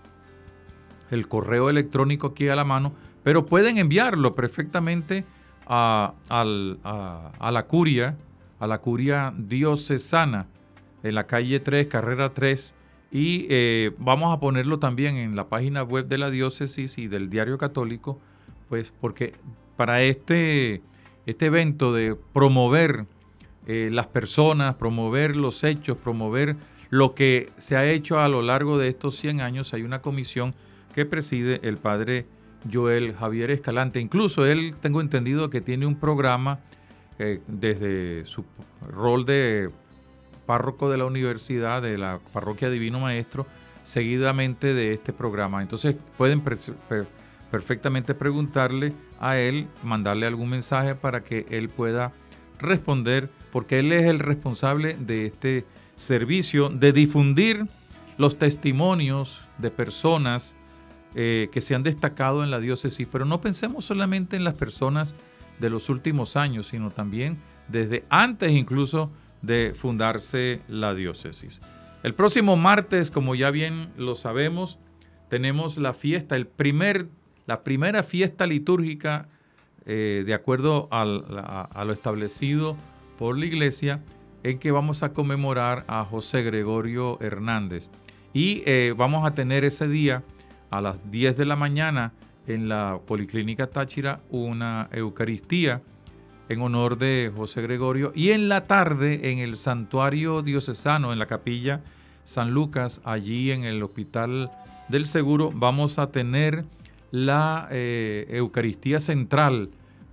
el correo electrónico aquí a la mano, pero pueden enviarlo perfectamente a, a, a, a la curia, a la curia diocesana, en la calle tres, carrera tres, y eh, vamos a ponerlo también en la página web de la diócesis y del Diario Católico, pues porque para este, este evento de promover eh, las personas, promover los hechos, promover lo que se ha hecho a lo largo de estos cien años, hay una comisión que preside el padre Joel Javier Escalante. Incluso él, tengo entendido que tiene un programa eh, desde su rol de párroco de la universidad, de la parroquia Divino Maestro, seguidamente de este programa. Entonces pueden per per perfectamente preguntarle a él, mandarle algún mensaje para que él pueda responder, porque él es el responsable de este servicio, de difundir los testimonios de personas eh, que se han destacado en la diócesis. Pero no pensemos solamente en las personas de los últimos años, sino también desde antes incluso de fundarse la diócesis. El próximo martes, como ya bien lo sabemos, tenemos la fiesta, el primer, la primera fiesta litúrgica eh, de acuerdo al, a, a lo establecido por la Iglesia, en que vamos a conmemorar a José Gregorio Hernández. Y eh, vamos a tener ese día a las diez de la mañana en la Policlínica Táchira una Eucaristía en honor de José Gregorio, y en la tarde en el santuario diocesano, en la capilla San Lucas, allí en el Hospital del Seguro, vamos a tener la eh, Eucaristía central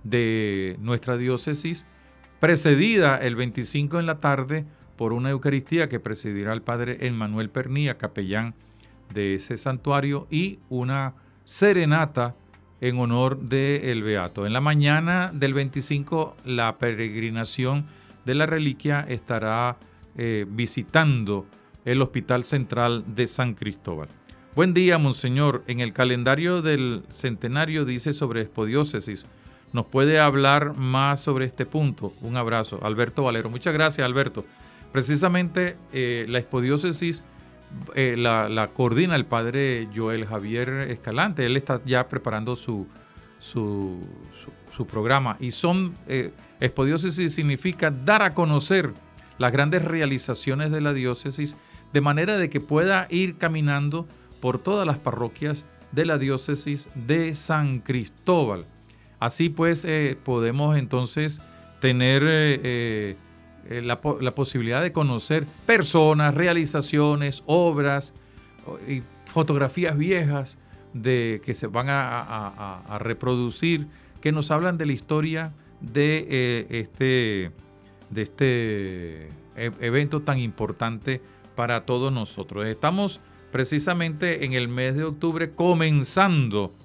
de nuestra diócesis, precedida el veinticinco en la tarde por una Eucaristía que presidirá el padre Emmanuel Pernía, capellán de ese santuario, y una serenata en honor del Beato. En la mañana del veinticinco, la peregrinación de la reliquia estará eh, visitando el Hospital Central de San Cristóbal. Buen día, monseñor. En el calendario del centenario dice sobre espodiócesis. ¿Nos puede hablar más sobre este punto? Un abrazo. Alberto Valero. Muchas gracias, Alberto. Precisamente eh, la espodiócesis Eh, la, la coordina el padre Joel Javier Escalante. Él está ya preparando su, su, su, su programa. Y son, eh, espodiócesis significa dar a conocer las grandes realizaciones de la diócesis, de manera de que pueda ir caminando por todas las parroquias de la diócesis de San Cristóbal. Así pues, eh, podemos entonces tener eh, eh, La, la posibilidad de conocer personas, realizaciones, obras y fotografías viejas de, que se van a, a, a reproducir, que nos hablan de la historia de, eh, este, de este evento tan importante para todos nosotros. Estamos precisamente en el mes de octubre comenzando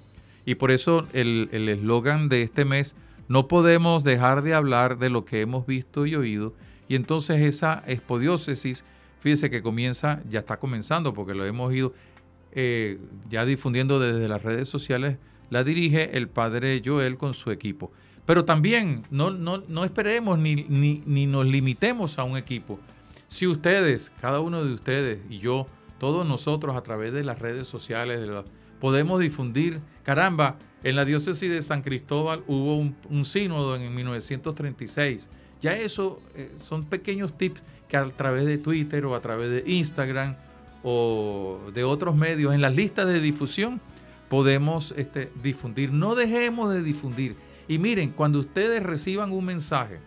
Y por eso el el eslogan de este mes, no podemos dejar de hablar de lo que hemos visto y oído. Y entonces esa expodiócesis, fíjese que comienza, ya está comenzando, porque lo hemos ido eh, ya difundiendo desde las redes sociales, la dirige el padre Joel con su equipo. Pero también no, no, no esperemos ni, ni, ni nos limitemos a un equipo. Si ustedes, cada uno de ustedes y yo, todos nosotros a través de las redes sociales, de la, podemos difundir, caramba, en la diócesis de San Cristóbal hubo un, un sínodo en mil novecientos treinta y seis. Ya eso eh, son pequeños tips que a través de Twitter o a través de Instagram o de otros medios, en las listas de difusión, podemos este, difundir. No dejemos de difundir. Y miren, cuando ustedes reciban un mensaje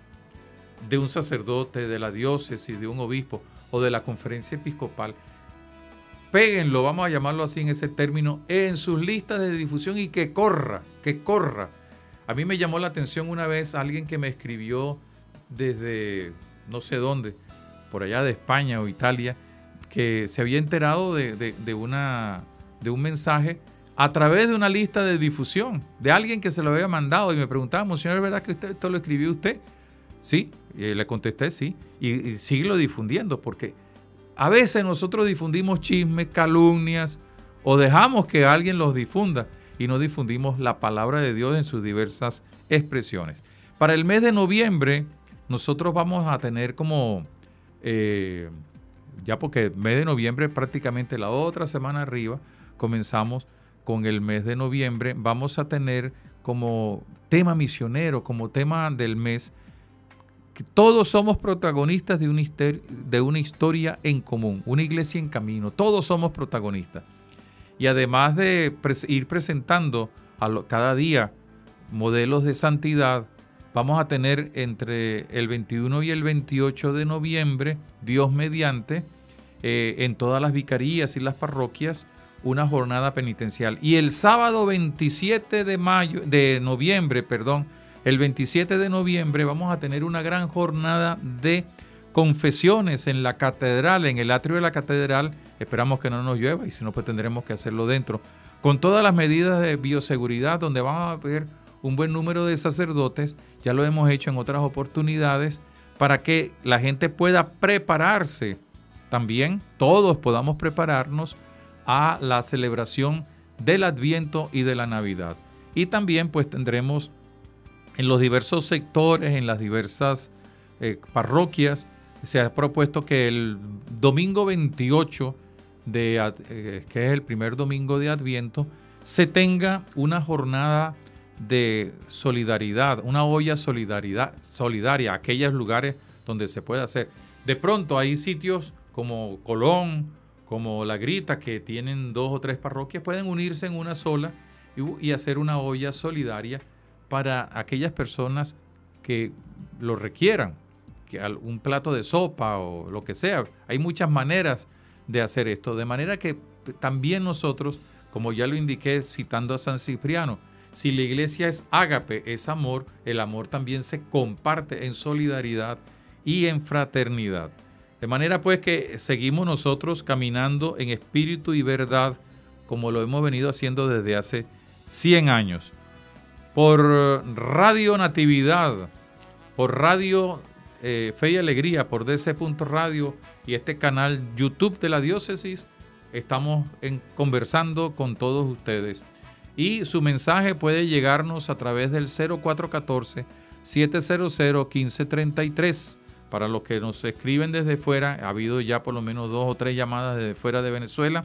de un sacerdote, de la diócesis, de un obispo o de la conferencia episcopal, péguenlo, vamos a llamarlo así en ese término, en sus listas de difusión y que corra, que corra. A mí me llamó la atención una vez alguien que me escribió desde no sé dónde, por allá de España o Italia, que se había enterado de, de, de, una, de un mensaje a través de una lista de difusión, de alguien que se lo había mandado, y me preguntaba, Monseñor, ¿es verdad que usted, esto lo escribió usted? Sí, y le contesté sí, y, y síguelo difundiendo, porque a veces nosotros difundimos chismes, calumnias, o dejamos que alguien los difunda, y no difundimos la palabra de Dios en sus diversas expresiones. Para el mes de noviembre, nosotros vamos a tener como, eh, ya porque el mes de noviembre prácticamente la otra semana arriba, comenzamos con el mes de noviembre, vamos a tener como tema misionero, como tema del mes, que todos somos protagonistas de una, de una historia en común, una iglesia en camino, todos somos protagonistas. Y además de pres- ir presentando a lo, cada día modelos de santidad, vamos a tener entre el veintiuno y el veintiocho de noviembre, Dios mediante, eh, en todas las vicarías y las parroquias, una jornada penitencial. Y el sábado veintisiete de mayo, de noviembre, perdón, el veintisiete de noviembre vamos a tener una gran jornada de confesiones en la catedral, en el atrio de la catedral. Esperamos que no nos llueva y si no, pues tendremos que hacerlo dentro, con todas las medidas de bioseguridad, donde vamos a ver un buen número de sacerdotes. Ya lo hemos hecho en otras oportunidades, para que la gente pueda prepararse. También todos podamos prepararnos a la celebración del Adviento y de la Navidad. Y también pues tendremos en los diversos sectores, en las diversas eh, parroquias, se ha propuesto que el domingo veintiocho, de, eh, que es el primer domingo de Adviento, se tenga una jornada de solidaridad, una olla solidaridad, solidaria, aquellos lugares donde se puede hacer. De pronto hay sitios como Colón, como La Grita, que tienen dos o tres parroquias, pueden unirse en una sola y, y hacer una olla solidaria para aquellas personas que lo requieran, que un plato de sopa o lo que sea. Hay muchas maneras de hacer esto, de manera que también nosotros, como ya lo indiqué citando a San Cipriano, si la iglesia es ágape, es amor, el amor también se comparte en solidaridad y en fraternidad. De manera pues que seguimos nosotros caminando en espíritu y verdad, como lo hemos venido haciendo desde hace cien años. Por Radio Natividad, por Radio eh, Fe y Alegría, por D C punto radio y este canal YouTube de la diócesis, estamos en, conversando con todos ustedes. Y su mensaje puede llegarnos a través del cero cuatro uno cuatro, siete cero cero, uno cinco tres tres. Para los que nos escriben desde fuera, ha habido ya por lo menos dos o tres llamadas desde fuera de Venezuela.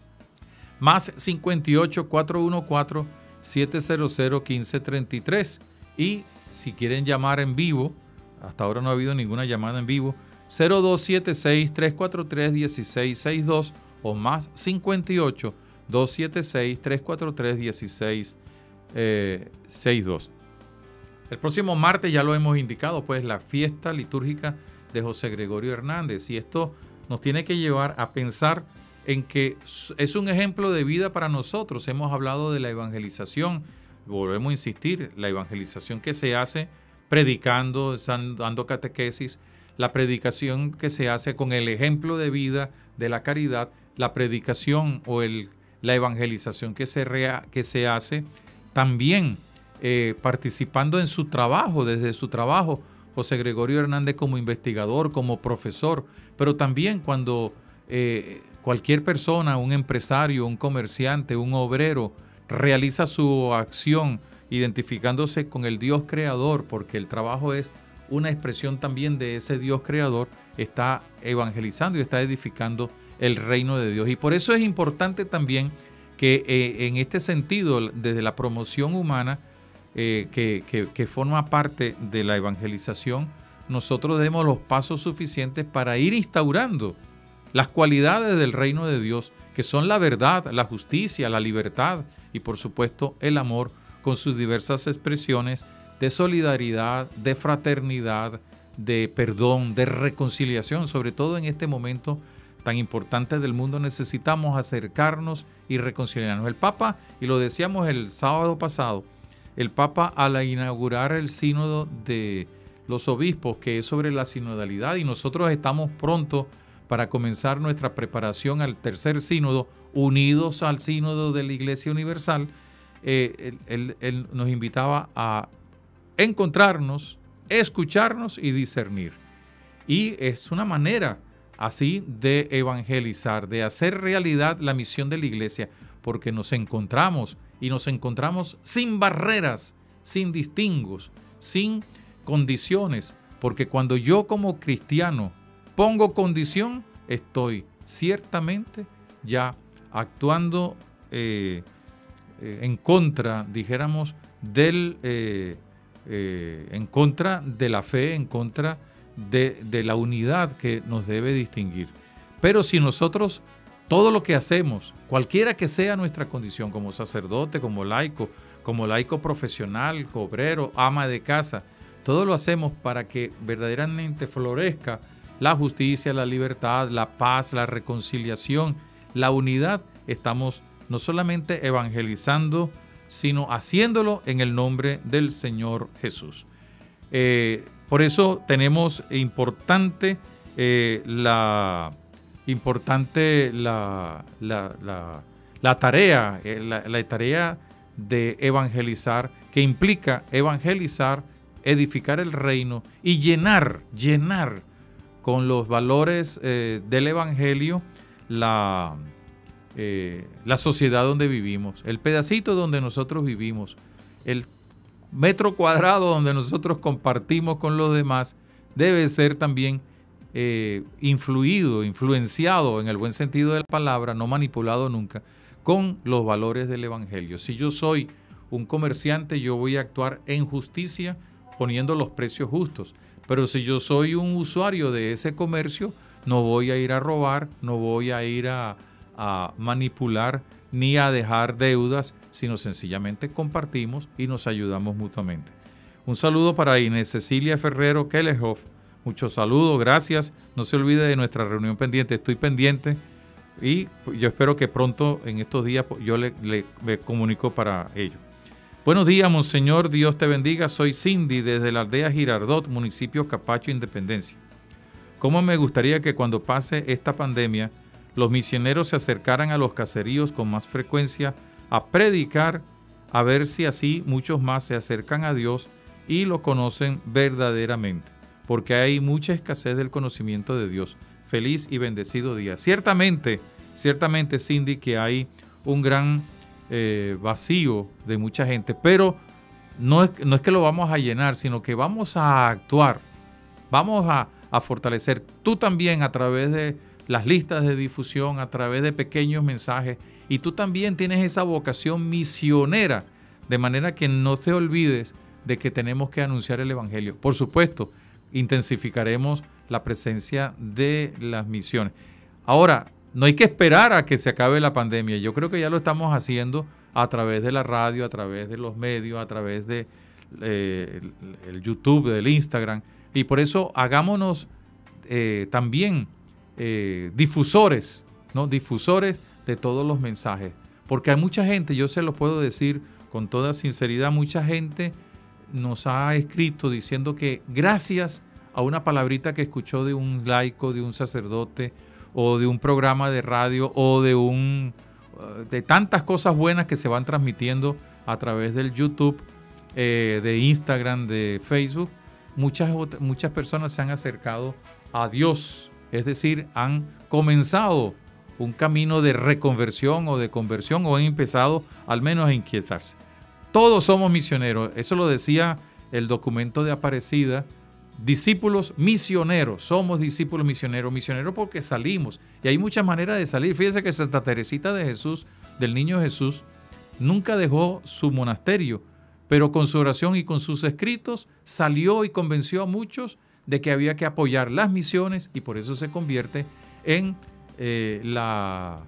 Más cincuenta y ocho, cuatrocientos catorce, siete cero cero, uno cinco tres tres. Y si quieren llamar en vivo, hasta ahora no ha habido ninguna llamada en vivo, cero dos siete seis, tres cuatro tres, uno seis seis dos o más cincuenta y ocho, dos siete seis, tres cuatro tres, uno seis seis dos. El próximo martes, ya lo hemos indicado, pues la fiesta litúrgica de José Gregorio Hernández, y esto nos tiene que llevar a pensar en que es un ejemplo de vida para nosotros. Hemos hablado de la evangelización, volvemos a insistir, la evangelización que se hace predicando, dando catequesis, la predicación que se hace con el ejemplo de vida de la caridad, la predicación o el la evangelización que se, rea, que se hace, también eh, participando en su trabajo, desde su trabajo, José Gregorio Hernández como investigador, como profesor, pero también cuando eh, cualquier persona, un empresario, un comerciante, un obrero, realiza su acción identificándose con el Dios creador, porque el trabajo es una expresión también de ese Dios creador, está evangelizando y está edificando el reino de Dios. Y por eso es importante también que eh, en este sentido, desde la promoción humana, eh, que, que, que forma parte de la evangelización, nosotros demos los pasos suficientes para ir instaurando las cualidades del reino de Dios, que son la verdad, la justicia, la libertad y por supuesto el amor, con sus diversas expresiones de solidaridad, de fraternidad, de perdón, de reconciliación. Sobre todo en este momento tan importante del mundo necesitamos acercarnos y reconciliarnos. El Papa, y lo decíamos el sábado pasado, el Papa al inaugurar el sínodo de los obispos, que es sobre la sinodalidad, y nosotros estamos pronto para comenzar nuestra preparación al tercer sínodo, unidos al sínodo de la Iglesia Universal. Eh, él, él, él nos invitaba a encontrarnos, escucharnos y discernir. Y es una manera así de evangelizar, de hacer realidad la misión de la Iglesia, porque nos encontramos y nos encontramos sin barreras, sin distingos, sin condiciones, porque cuando yo como cristiano pongo condición, estoy ciertamente ya actuando eh, eh, en contra, dijéramos, del, eh, eh, en contra de la fe, en contra de, de la unidad que nos debe distinguir. Pero si nosotros, todo lo que hacemos, cualquiera que sea nuestra condición, como sacerdote, como laico, como laico profesional, obrero, ama de casa, todo lo hacemos para que verdaderamente florezca la justicia, la libertad, la paz, la reconciliación, la unidad. Estamos no solamente evangelizando, sino haciéndolo en el nombre del Señor Jesús. Eh, por eso tenemos importante eh, la importante la, la, la, la tarea, eh, la, la tarea de evangelizar, que implica evangelizar, edificar el reino y llenar, llenar con los valores eh, del Evangelio la, eh, la sociedad donde vivimos, el pedacito donde nosotros vivimos, el metro cuadrado donde nosotros compartimos con los demás, debe ser también eh, influido, influenciado en el buen sentido de la palabra, no manipulado nunca, con los valores del Evangelio. Si yo soy un comerciante, yo voy a actuar en justicia poniendo los precios justos. Pero si yo soy un usuario de ese comercio, no voy a ir a robar, no voy a ir a, a manipular ni a dejar deudas, sino sencillamente compartimos y nos ayudamos mutuamente. Un saludo para Inés Cecilia Ferrero Kellehoff. Muchos saludos, gracias. No se olvide de nuestra reunión pendiente. Estoy pendiente y yo espero que pronto, en estos días, yo le, le, le comunico para ello. Buenos días, Monseñor, Dios te bendiga. Soy Cindy desde la aldea Girardot, municipio Capacho, Independencia. ¿Cómo me gustaría que cuando pase esta pandemia, los misioneros se acercaran a los caseríos con más frecuencia a predicar, a ver si así muchos más se acercan a Dios y lo conocen verdaderamente? Porque hay mucha escasez del conocimiento de Dios. Feliz y bendecido día. Ciertamente, ciertamente, Cindy, que hay un gran Eh, vacío de mucha gente, pero no es, no es que lo vamos a llenar, sino que vamos a actuar, vamos a, a fortalecer. Tú también a través de las listas de difusión, a través de pequeños mensajes, y tú también tienes esa vocación misionera, de manera que no te olvides de que tenemos que anunciar el Evangelio. Por supuesto, intensificaremos la presencia de las misiones. Ahora, no hay que esperar a que se acabe la pandemia. Yo creo que ya lo estamos haciendo a través de la radio, a través de los medios, a través de eh, el, el YouTube, del Instagram. Y por eso hagámonos eh, también eh, difusores, ¿no? Difusores de todos los mensajes. Porque hay mucha gente, yo se lo puedo decir con toda sinceridad, mucha gente nos ha escrito diciendo que gracias a una palabrita que escuchó de un laico, de un sacerdote, o de un programa de radio, o de un, de tantas cosas buenas que se van transmitiendo a través del YouTube, eh, de Instagram, de Facebook, muchas, muchas personas se han acercado a Dios, es decir, han comenzado un camino de reconversión o de conversión o han empezado al menos a inquietarse. Todos somos misioneros, eso lo decía el documento de Aparecida, discípulos misioneros, somos discípulos misioneros, misioneros porque salimos y hay muchas maneras de salir. Fíjense que Santa Teresita de Jesús, del Niño Jesús, nunca dejó su monasterio, pero con su oración y con sus escritos salió y convenció a muchos de que había que apoyar las misiones y por eso se convierte en eh, la,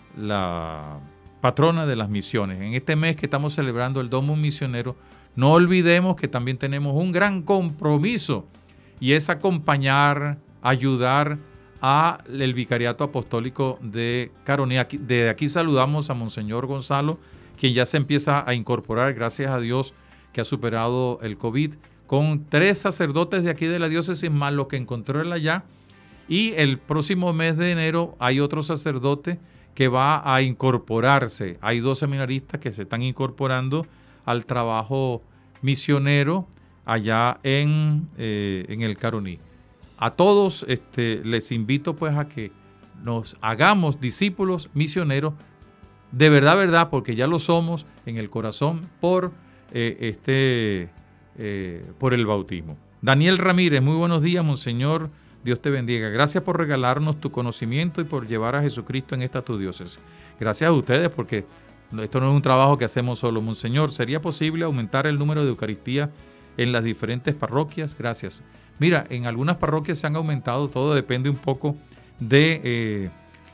la patrona de las misiones. En este mes que estamos celebrando el Domus Misionero, no olvidemos que también tenemos un gran compromiso y es acompañar, ayudar al Vicariato Apostólico de Caronía. De aquí saludamos a Monseñor Gonzalo, quien ya se empieza a incorporar, gracias a Dios, que ha superado el COVID, con tres sacerdotes de aquí de la diócesis, más lo que encontró él allá. Y el próximo mes de enero hay otro sacerdote que va a incorporarse. Hay dos seminaristas que se están incorporando al trabajo misionero allá en, eh, en el Caroní. A todos este, les invito pues a que nos hagamos discípulos misioneros de verdad, verdad, porque ya lo somos en el corazón por, eh, este, eh, por el bautismo. Daniel Ramírez, muy buenos días, Monseñor, Dios te bendiga. Gracias por regalarnos tu conocimiento y por llevar a Jesucristo en esta tu diócesis. Gracias a ustedes porque esto no es un trabajo que hacemos solo. Monseñor, ¿sería posible aumentar el número de Eucaristía en las diferentes parroquias? Gracias. Mira, en algunas parroquias se han aumentado, todo depende un poco de, eh,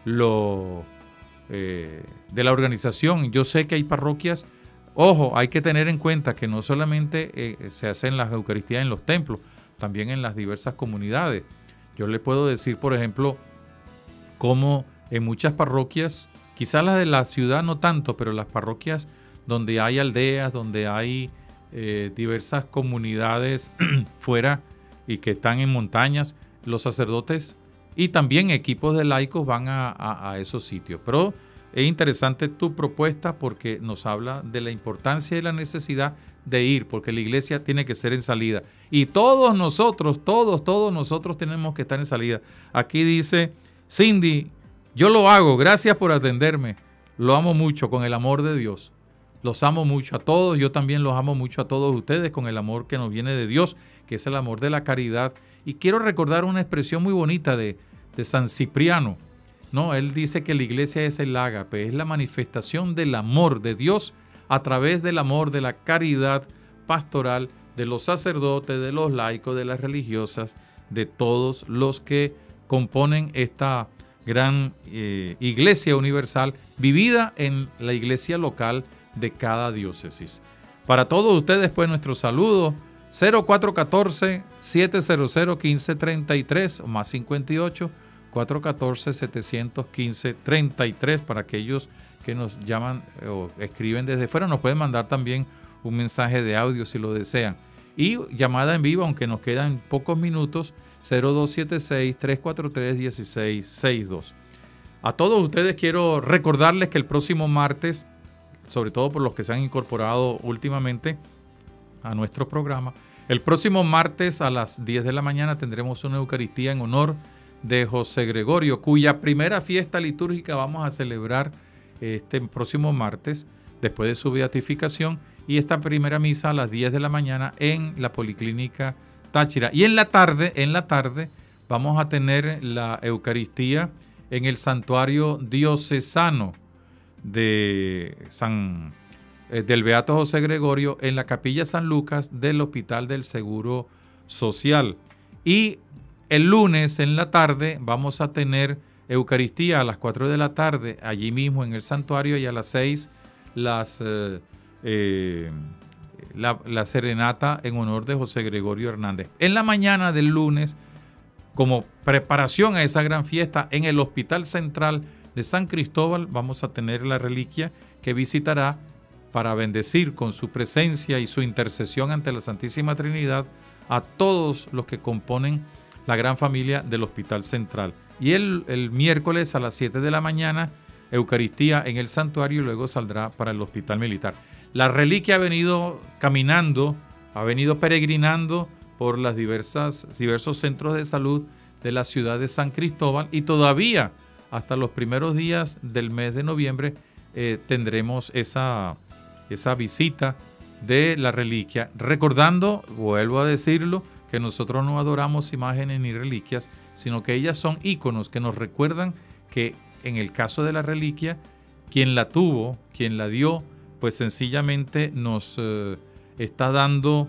lo, eh, de la organización. Yo sé que hay parroquias, ojo, hay que tener en cuenta que no solamente eh, se hacen las Eucaristías en los templos, también en las diversas comunidades. Yo les puedo decir, por ejemplo, cómo en muchas parroquias, quizás las de la ciudad no tanto, pero las parroquias donde hay aldeas, donde hay eh, diversas comunidades fuera y que están en montañas, los sacerdotes y también equipos de laicos van a, a, a esos sitios. Pero es interesante tu propuesta porque nos habla de la importancia y la necesidad de ir, porque la iglesia tiene que ser en salida. Y todos nosotros, todos, todos nosotros tenemos que estar en salida. Aquí dice Cindy, yo lo hago, gracias por atenderme. Lo amo mucho con el amor de Dios. Los amo mucho a todos, yo también los amo mucho a todos ustedes con el amor que nos viene de Dios, que es el amor de la caridad. Y quiero recordar una expresión muy bonita de, de San Cipriano. No, él dice que la iglesia es el ágape, es la manifestación del amor de Dios a través del amor de la caridad pastoral de los sacerdotes, de los laicos, de las religiosas, de todos los que componen esta gran eh, iglesia universal vivida en la iglesia local de cada diócesis. Para todos ustedes, pues, nuestro saludo cero cuatro uno cuatro, siete cero cero, uno cinco tres tres más cincuenta y ocho, cuatro uno cuatro, siete uno cinco, treinta y tres para aquellos que nos llaman o escriben desde fuera. Nos pueden mandar también un mensaje de audio si lo desean. Y llamada en vivo, aunque nos quedan pocos minutos, cero dos siete seis, tres cuatro tres, uno seis seis dos. A todos ustedes quiero recordarles que el próximo martes, sobre todo por los que se han incorporado últimamente a nuestro programa, el próximo martes a las diez de la mañana tendremos una Eucaristía en honor de José Gregorio, cuya primera fiesta litúrgica vamos a celebrar este próximo martes, después de su beatificación, y esta primera misa a las diez de la mañana en la Policlínica Táchira. Y en la tarde, en la tarde, vamos a tener la Eucaristía en el Santuario Diocesano de San, eh, del Beato José Gregorio, en la Capilla San Lucas del Hospital del Seguro Social. Y el lunes en la tarde vamos a tener Eucaristía a las cuatro de la tarde, allí mismo en el santuario, y a las seis las, eh, eh, la, la serenata en honor de José Gregorio Hernández. En la mañana del lunes, como preparación a esa gran fiesta, en el Hospital Central de San Cristóbal vamos a tener la reliquia que visitará para bendecir con su presencia y su intercesión ante la Santísima Trinidad a todos los que componen la gran familia del Hospital Central. Y el, el miércoles a las siete de la mañana Eucaristía en el santuario y luego saldrá para el hospital militar. La reliquia ha venido caminando, ha venido peregrinando por las diversas, diversos centros de salud de la ciudad de San Cristóbal y todavía hasta los primeros días del mes de noviembre eh, tendremos esa, esa visita de la reliquia. Recordando, vuelvo a decirlo, que nosotros no adoramos imágenes ni reliquias, sino que ellas son íconos que nos recuerdan que en el caso de la reliquia, quien la tuvo, quien la dio, pues sencillamente nos eh, está dando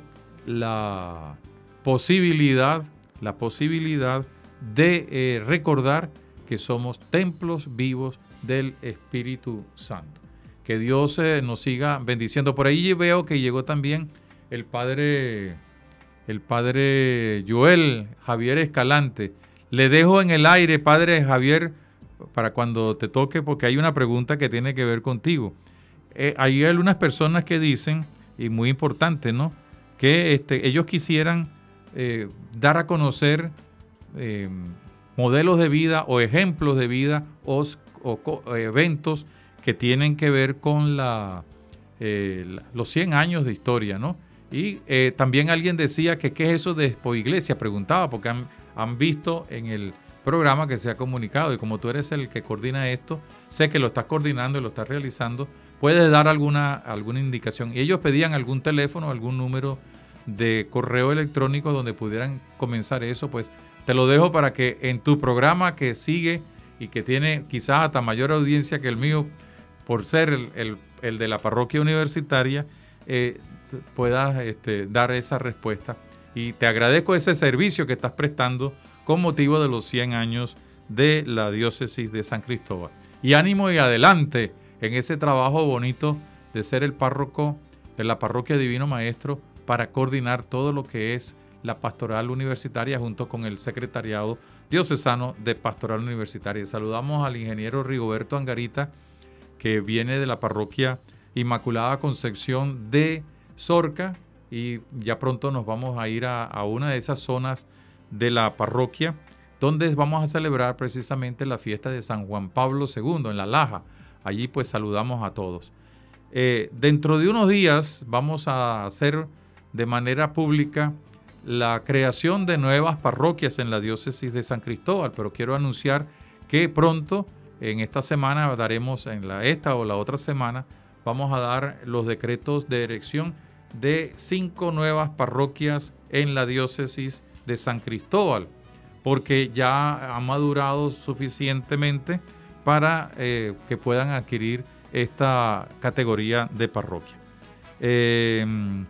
la posibilidad, la posibilidad de eh, recordar que somos templos vivos del Espíritu Santo. Que Dios eh, nos siga bendiciendo. Por ahí veo que llegó también el padre, el padre Joel Javier Escalante. Le dejo en el aire, padre Javier, para cuando te toque, porque hay una pregunta que tiene que ver contigo. Eh, hay algunas personas que dicen, y muy importante, ¿no?, que este, ellos quisieran eh, dar a conocer eh, modelos de vida o ejemplos de vida o, o, o eventos que tienen que ver con la, eh, la, los cien años de historia, ¿no? Y eh, también alguien decía que qué es eso de Expo Iglesia, preguntaba, porque han, han visto en el programa que se ha comunicado, y como tú eres el que coordina esto, sé que lo estás coordinando y lo estás realizando, puedes dar alguna, alguna indicación. Y ellos pedían algún teléfono, algún número de correo electrónico donde pudieran comenzar eso. Pues te lo dejo para que en tu programa que sigue y que tiene quizás hasta mayor audiencia que el mío, por ser el, el, el de la parroquia universitaria, eh, puedas este, dar esa respuesta. Y te agradezco ese servicio que estás prestando con motivo de los cien años de la diócesis de San Cristóbal. Y ánimo y adelante en ese trabajo bonito de ser el párroco de la parroquia Divino Maestro para coordinar todo lo que es la pastoral universitaria junto con el secretariado diocesano de pastoral universitaria. Saludamos al ingeniero Rigoberto Angarita, que viene de la parroquia Inmaculada Concepción de Sorca, y ya pronto nos vamos a ir a, a una de esas zonas de la parroquia donde vamos a celebrar precisamente la fiesta de San Juan Pablo segundo en La Laja. Allí pues saludamos a todos. Eh, dentro de unos días vamos a hacer de manera pública la creación de nuevas parroquias en la diócesis de San Cristóbal, pero quiero anunciar que pronto, en esta semana, daremos, en la esta o la otra semana, vamos a dar los decretos de erección de cinco nuevas parroquias en la diócesis de San Cristóbal, porque ya ha madurado suficientemente para eh, que puedan adquirir esta categoría de parroquia. Eh,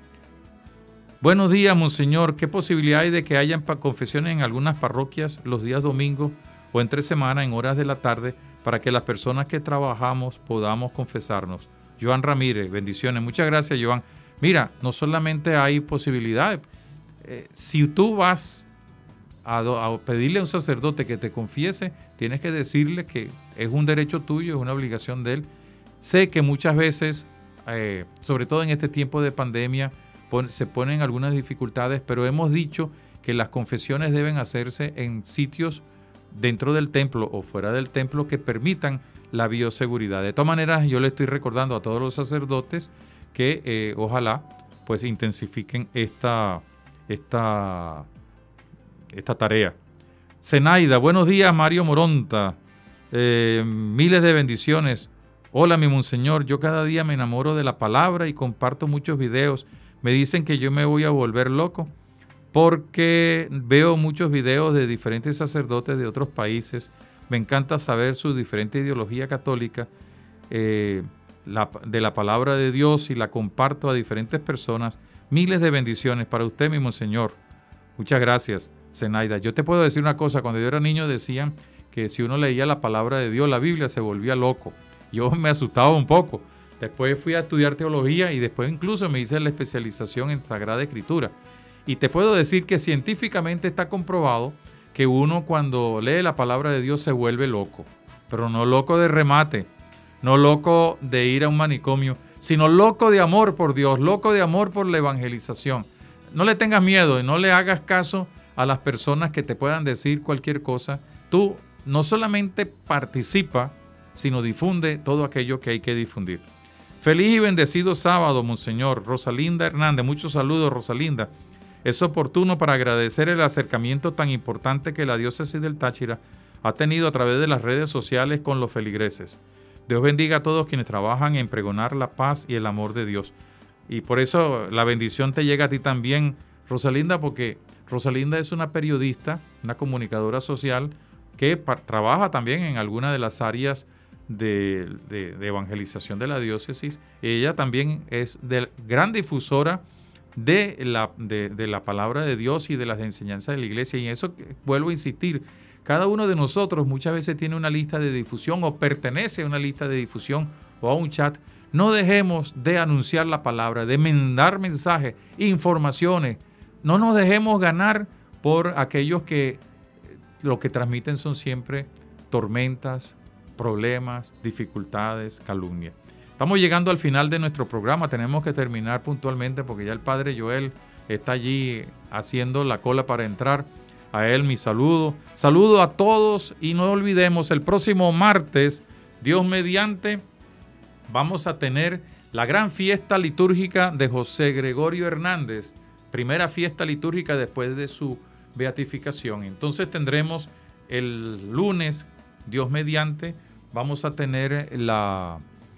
buenos días, monseñor. ¿Qué posibilidad hay de que hayan confesiones en algunas parroquias los días domingos o entre semana en horas de la tarde para que las personas que trabajamos podamos confesarnos? Joan Ramírez, bendiciones. Muchas gracias, Joan. Mira, no solamente hay posibilidades. Eh, si tú vas a, do, a pedirle a un sacerdote que te confiese, tienes que decirle que es un derecho tuyo, es una obligación de él. Sé que muchas veces, eh, sobre todo en este tiempo de pandemia, pon, se ponen algunas dificultades, pero hemos dicho que las confesiones deben hacerse en sitios dentro del templo o fuera del templo que permitan la bioseguridad. De todas maneras, yo le estoy recordando a todos los sacerdotes que eh, ojalá pues intensifiquen esta, esta, esta tarea. Zenaida, buenos días, Mario Moronta. Eh, miles de bendiciones. Hola, mi monseñor, yo cada día me enamoro de la palabra y comparto muchos videos. Me dicen que yo me voy a volver loco porque veo muchos videos de diferentes sacerdotes de otros países. Me encanta saber su diferente ideología católica eh, la, de la palabra de Dios y la comparto a diferentes personas. Miles de bendiciones para usted, mi monseñor. Muchas gracias, Zenaida. Yo te puedo decir una cosa. Cuando yo era niño decían que si uno leía la palabra de Dios, la Biblia, se volvía loco. Yo me asustaba un poco. Después fui a estudiar teología y después incluso me hice la especialización en Sagrada Escritura. Y te puedo decir que científicamente está comprobado que uno cuando lee la palabra de Dios se vuelve loco. Pero no loco de remate, no loco de ir a un manicomio, sino loco de amor por Dios, loco de amor por la evangelización. No le tengas miedo y no le hagas caso a las personas que te puedan decir cualquier cosa. Tú no solamente participa sino difunde todo aquello que hay que difundir. Feliz y bendecido sábado, Monseñor. Rosalinda Hernández, muchos saludos, Rosalinda. Es oportuno para agradecer el acercamiento tan importante que la diócesis del Táchira ha tenido a través de las redes sociales con los feligreses. Dios bendiga a todos quienes trabajan en pregonar la paz y el amor de Dios. Y por eso la bendición te llega a ti también, Rosalinda, porque Rosalinda es una periodista, una comunicadora social que trabaja también en alguna de las áreas de, de, de evangelización de la diócesis. Ella también es de, gran difusora de la, de, de la palabra de Dios y de las enseñanzas de la iglesia. Y en eso vuelvo a insistir, cada uno de nosotros muchas veces tiene una lista de difusión o pertenece a una lista de difusión o a un chat. No dejemos de anunciar la palabra, de mandar mensajes, informaciones. No nos dejemos ganar por aquellos que lo que transmiten son siempre tormentas, problemas, dificultades, calumnias. Estamos llegando al final de nuestro programa. Tenemos que terminar puntualmente porque ya el padre Joel está allí haciendo la cola para entrar. A él mi saludo. Saludo a todos y no olvidemos, el próximo martes, Dios mediante, vamos a tener la gran fiesta litúrgica de José Gregorio Hernández, primera fiesta litúrgica después de su beatificación. Entonces tendremos el lunes, Dios mediante, vamos a tener la,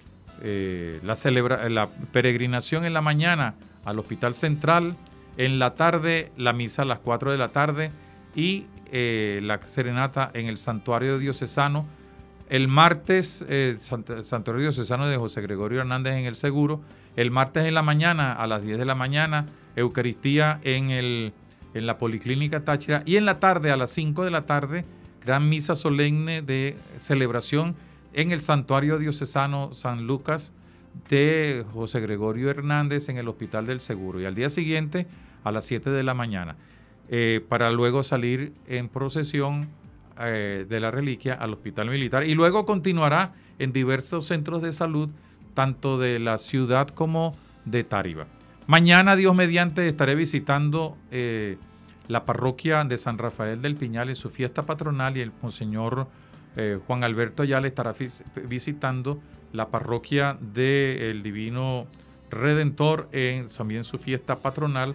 eh, la, celebra la peregrinación en la mañana al Hospital Central, en la tarde la misa a las cuatro de la tarde y eh, la serenata en el Santuario Diocesano. El martes, eh, Santuario Diocesano de José Gregorio Hernández en el Seguro. El martes en la mañana, a las diez de la mañana, Eucaristía en, el, en la Policlínica Táchira. Y en la tarde, a las cinco de la tarde, gran misa solemne de celebración en el Santuario Diocesano San Lucas de José Gregorio Hernández en el Hospital del Seguro. Y al día siguiente, a las siete de la mañana, eh, para luego salir en procesión eh, de la reliquia al Hospital Militar. Y luego continuará en diversos centros de salud, tanto de la ciudad como de Táriba. Mañana, Dios mediante, estaré visitando eh, la parroquia de San Rafael del Piñal en su fiesta patronal y el Monseñor eh, Juan Alberto Ayala estará visitando la parroquia del Divino Redentor en también su fiesta patronal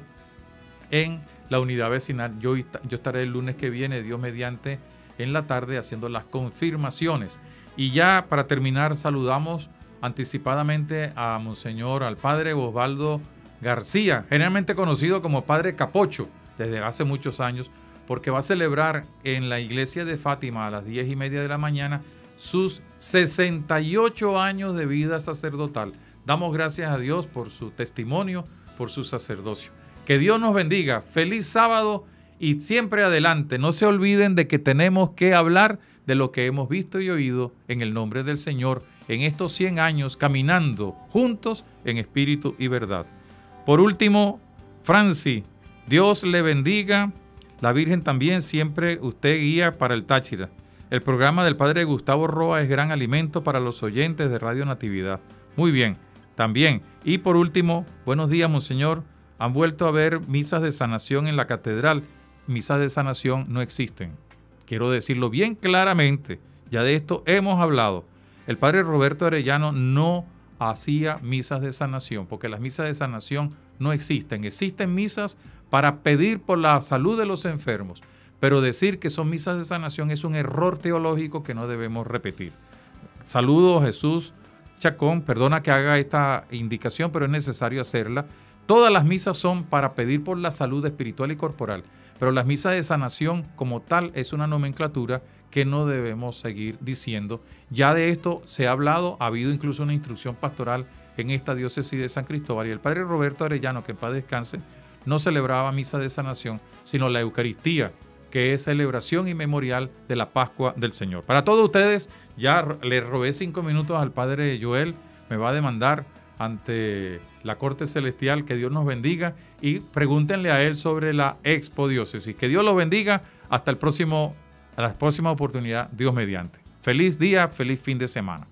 en la unidad vecinal. Yo, yo estaré el lunes que viene, Dios mediante, en la tarde haciendo las confirmaciones. Y ya para terminar, saludamos anticipadamente a Monseñor, al Padre Osvaldo García, generalmente conocido como Padre Capocho, desde hace muchos años, porque va a celebrar en la iglesia de Fátima a las diez y media de la mañana sus sesenta y ocho años de vida sacerdotal. Damos gracias a Dios por su testimonio, por su sacerdocio. Que Dios nos bendiga. Feliz sábado y siempre adelante. No se olviden de que tenemos que hablar de lo que hemos visto y oído en el nombre del Señor en estos cien años caminando juntos en espíritu y verdad. Por último, Franci, Dios le bendiga. La Virgen también, siempre usted guía para el Táchira. El programa del Padre Gustavo Roa es gran alimento para los oyentes de Radio Natividad. Muy bien, también. Y por último, buenos días, Monseñor. Han vuelto a ver misas de sanación en la catedral. Misas de sanación no existen. Quiero decirlo bien claramente. Ya de esto hemos hablado. El Padre Roberto Arellano no hacía misas de sanación, porque las misas de sanación no existen. Existen misas para pedir por la salud de los enfermos, pero decir que son misas de sanación es un error teológico que no debemos repetir. Saludos, Jesús Chacón, perdona que haga esta indicación, pero es necesario hacerla. Todas las misas son para pedir por la salud espiritual y corporal, pero las misas de sanación como tal es una nomenclatura que no debemos seguir diciendo. Ya de esto se ha hablado, ha habido incluso una instrucción pastoral en esta diócesis de San Cristóbal, y el Padre Roberto Arellano, que en paz descanse, no celebraba misa de sanación, sino la Eucaristía, que es celebración y memorial de la Pascua del Señor. Para todos ustedes, ya le robé cinco minutos al Padre Joel, me va a demandar ante la Corte Celestial. Que Dios nos bendiga y pregúntenle a él sobre la expodiócesis. Que Dios los bendiga, hasta el próximo, a la próxima oportunidad, Dios mediante. Feliz día, feliz fin de semana.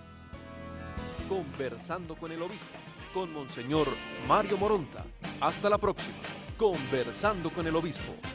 Conversando con el Obispo, con Monseñor Mario Moronta. Hasta la próxima. Conversando con el Obispo.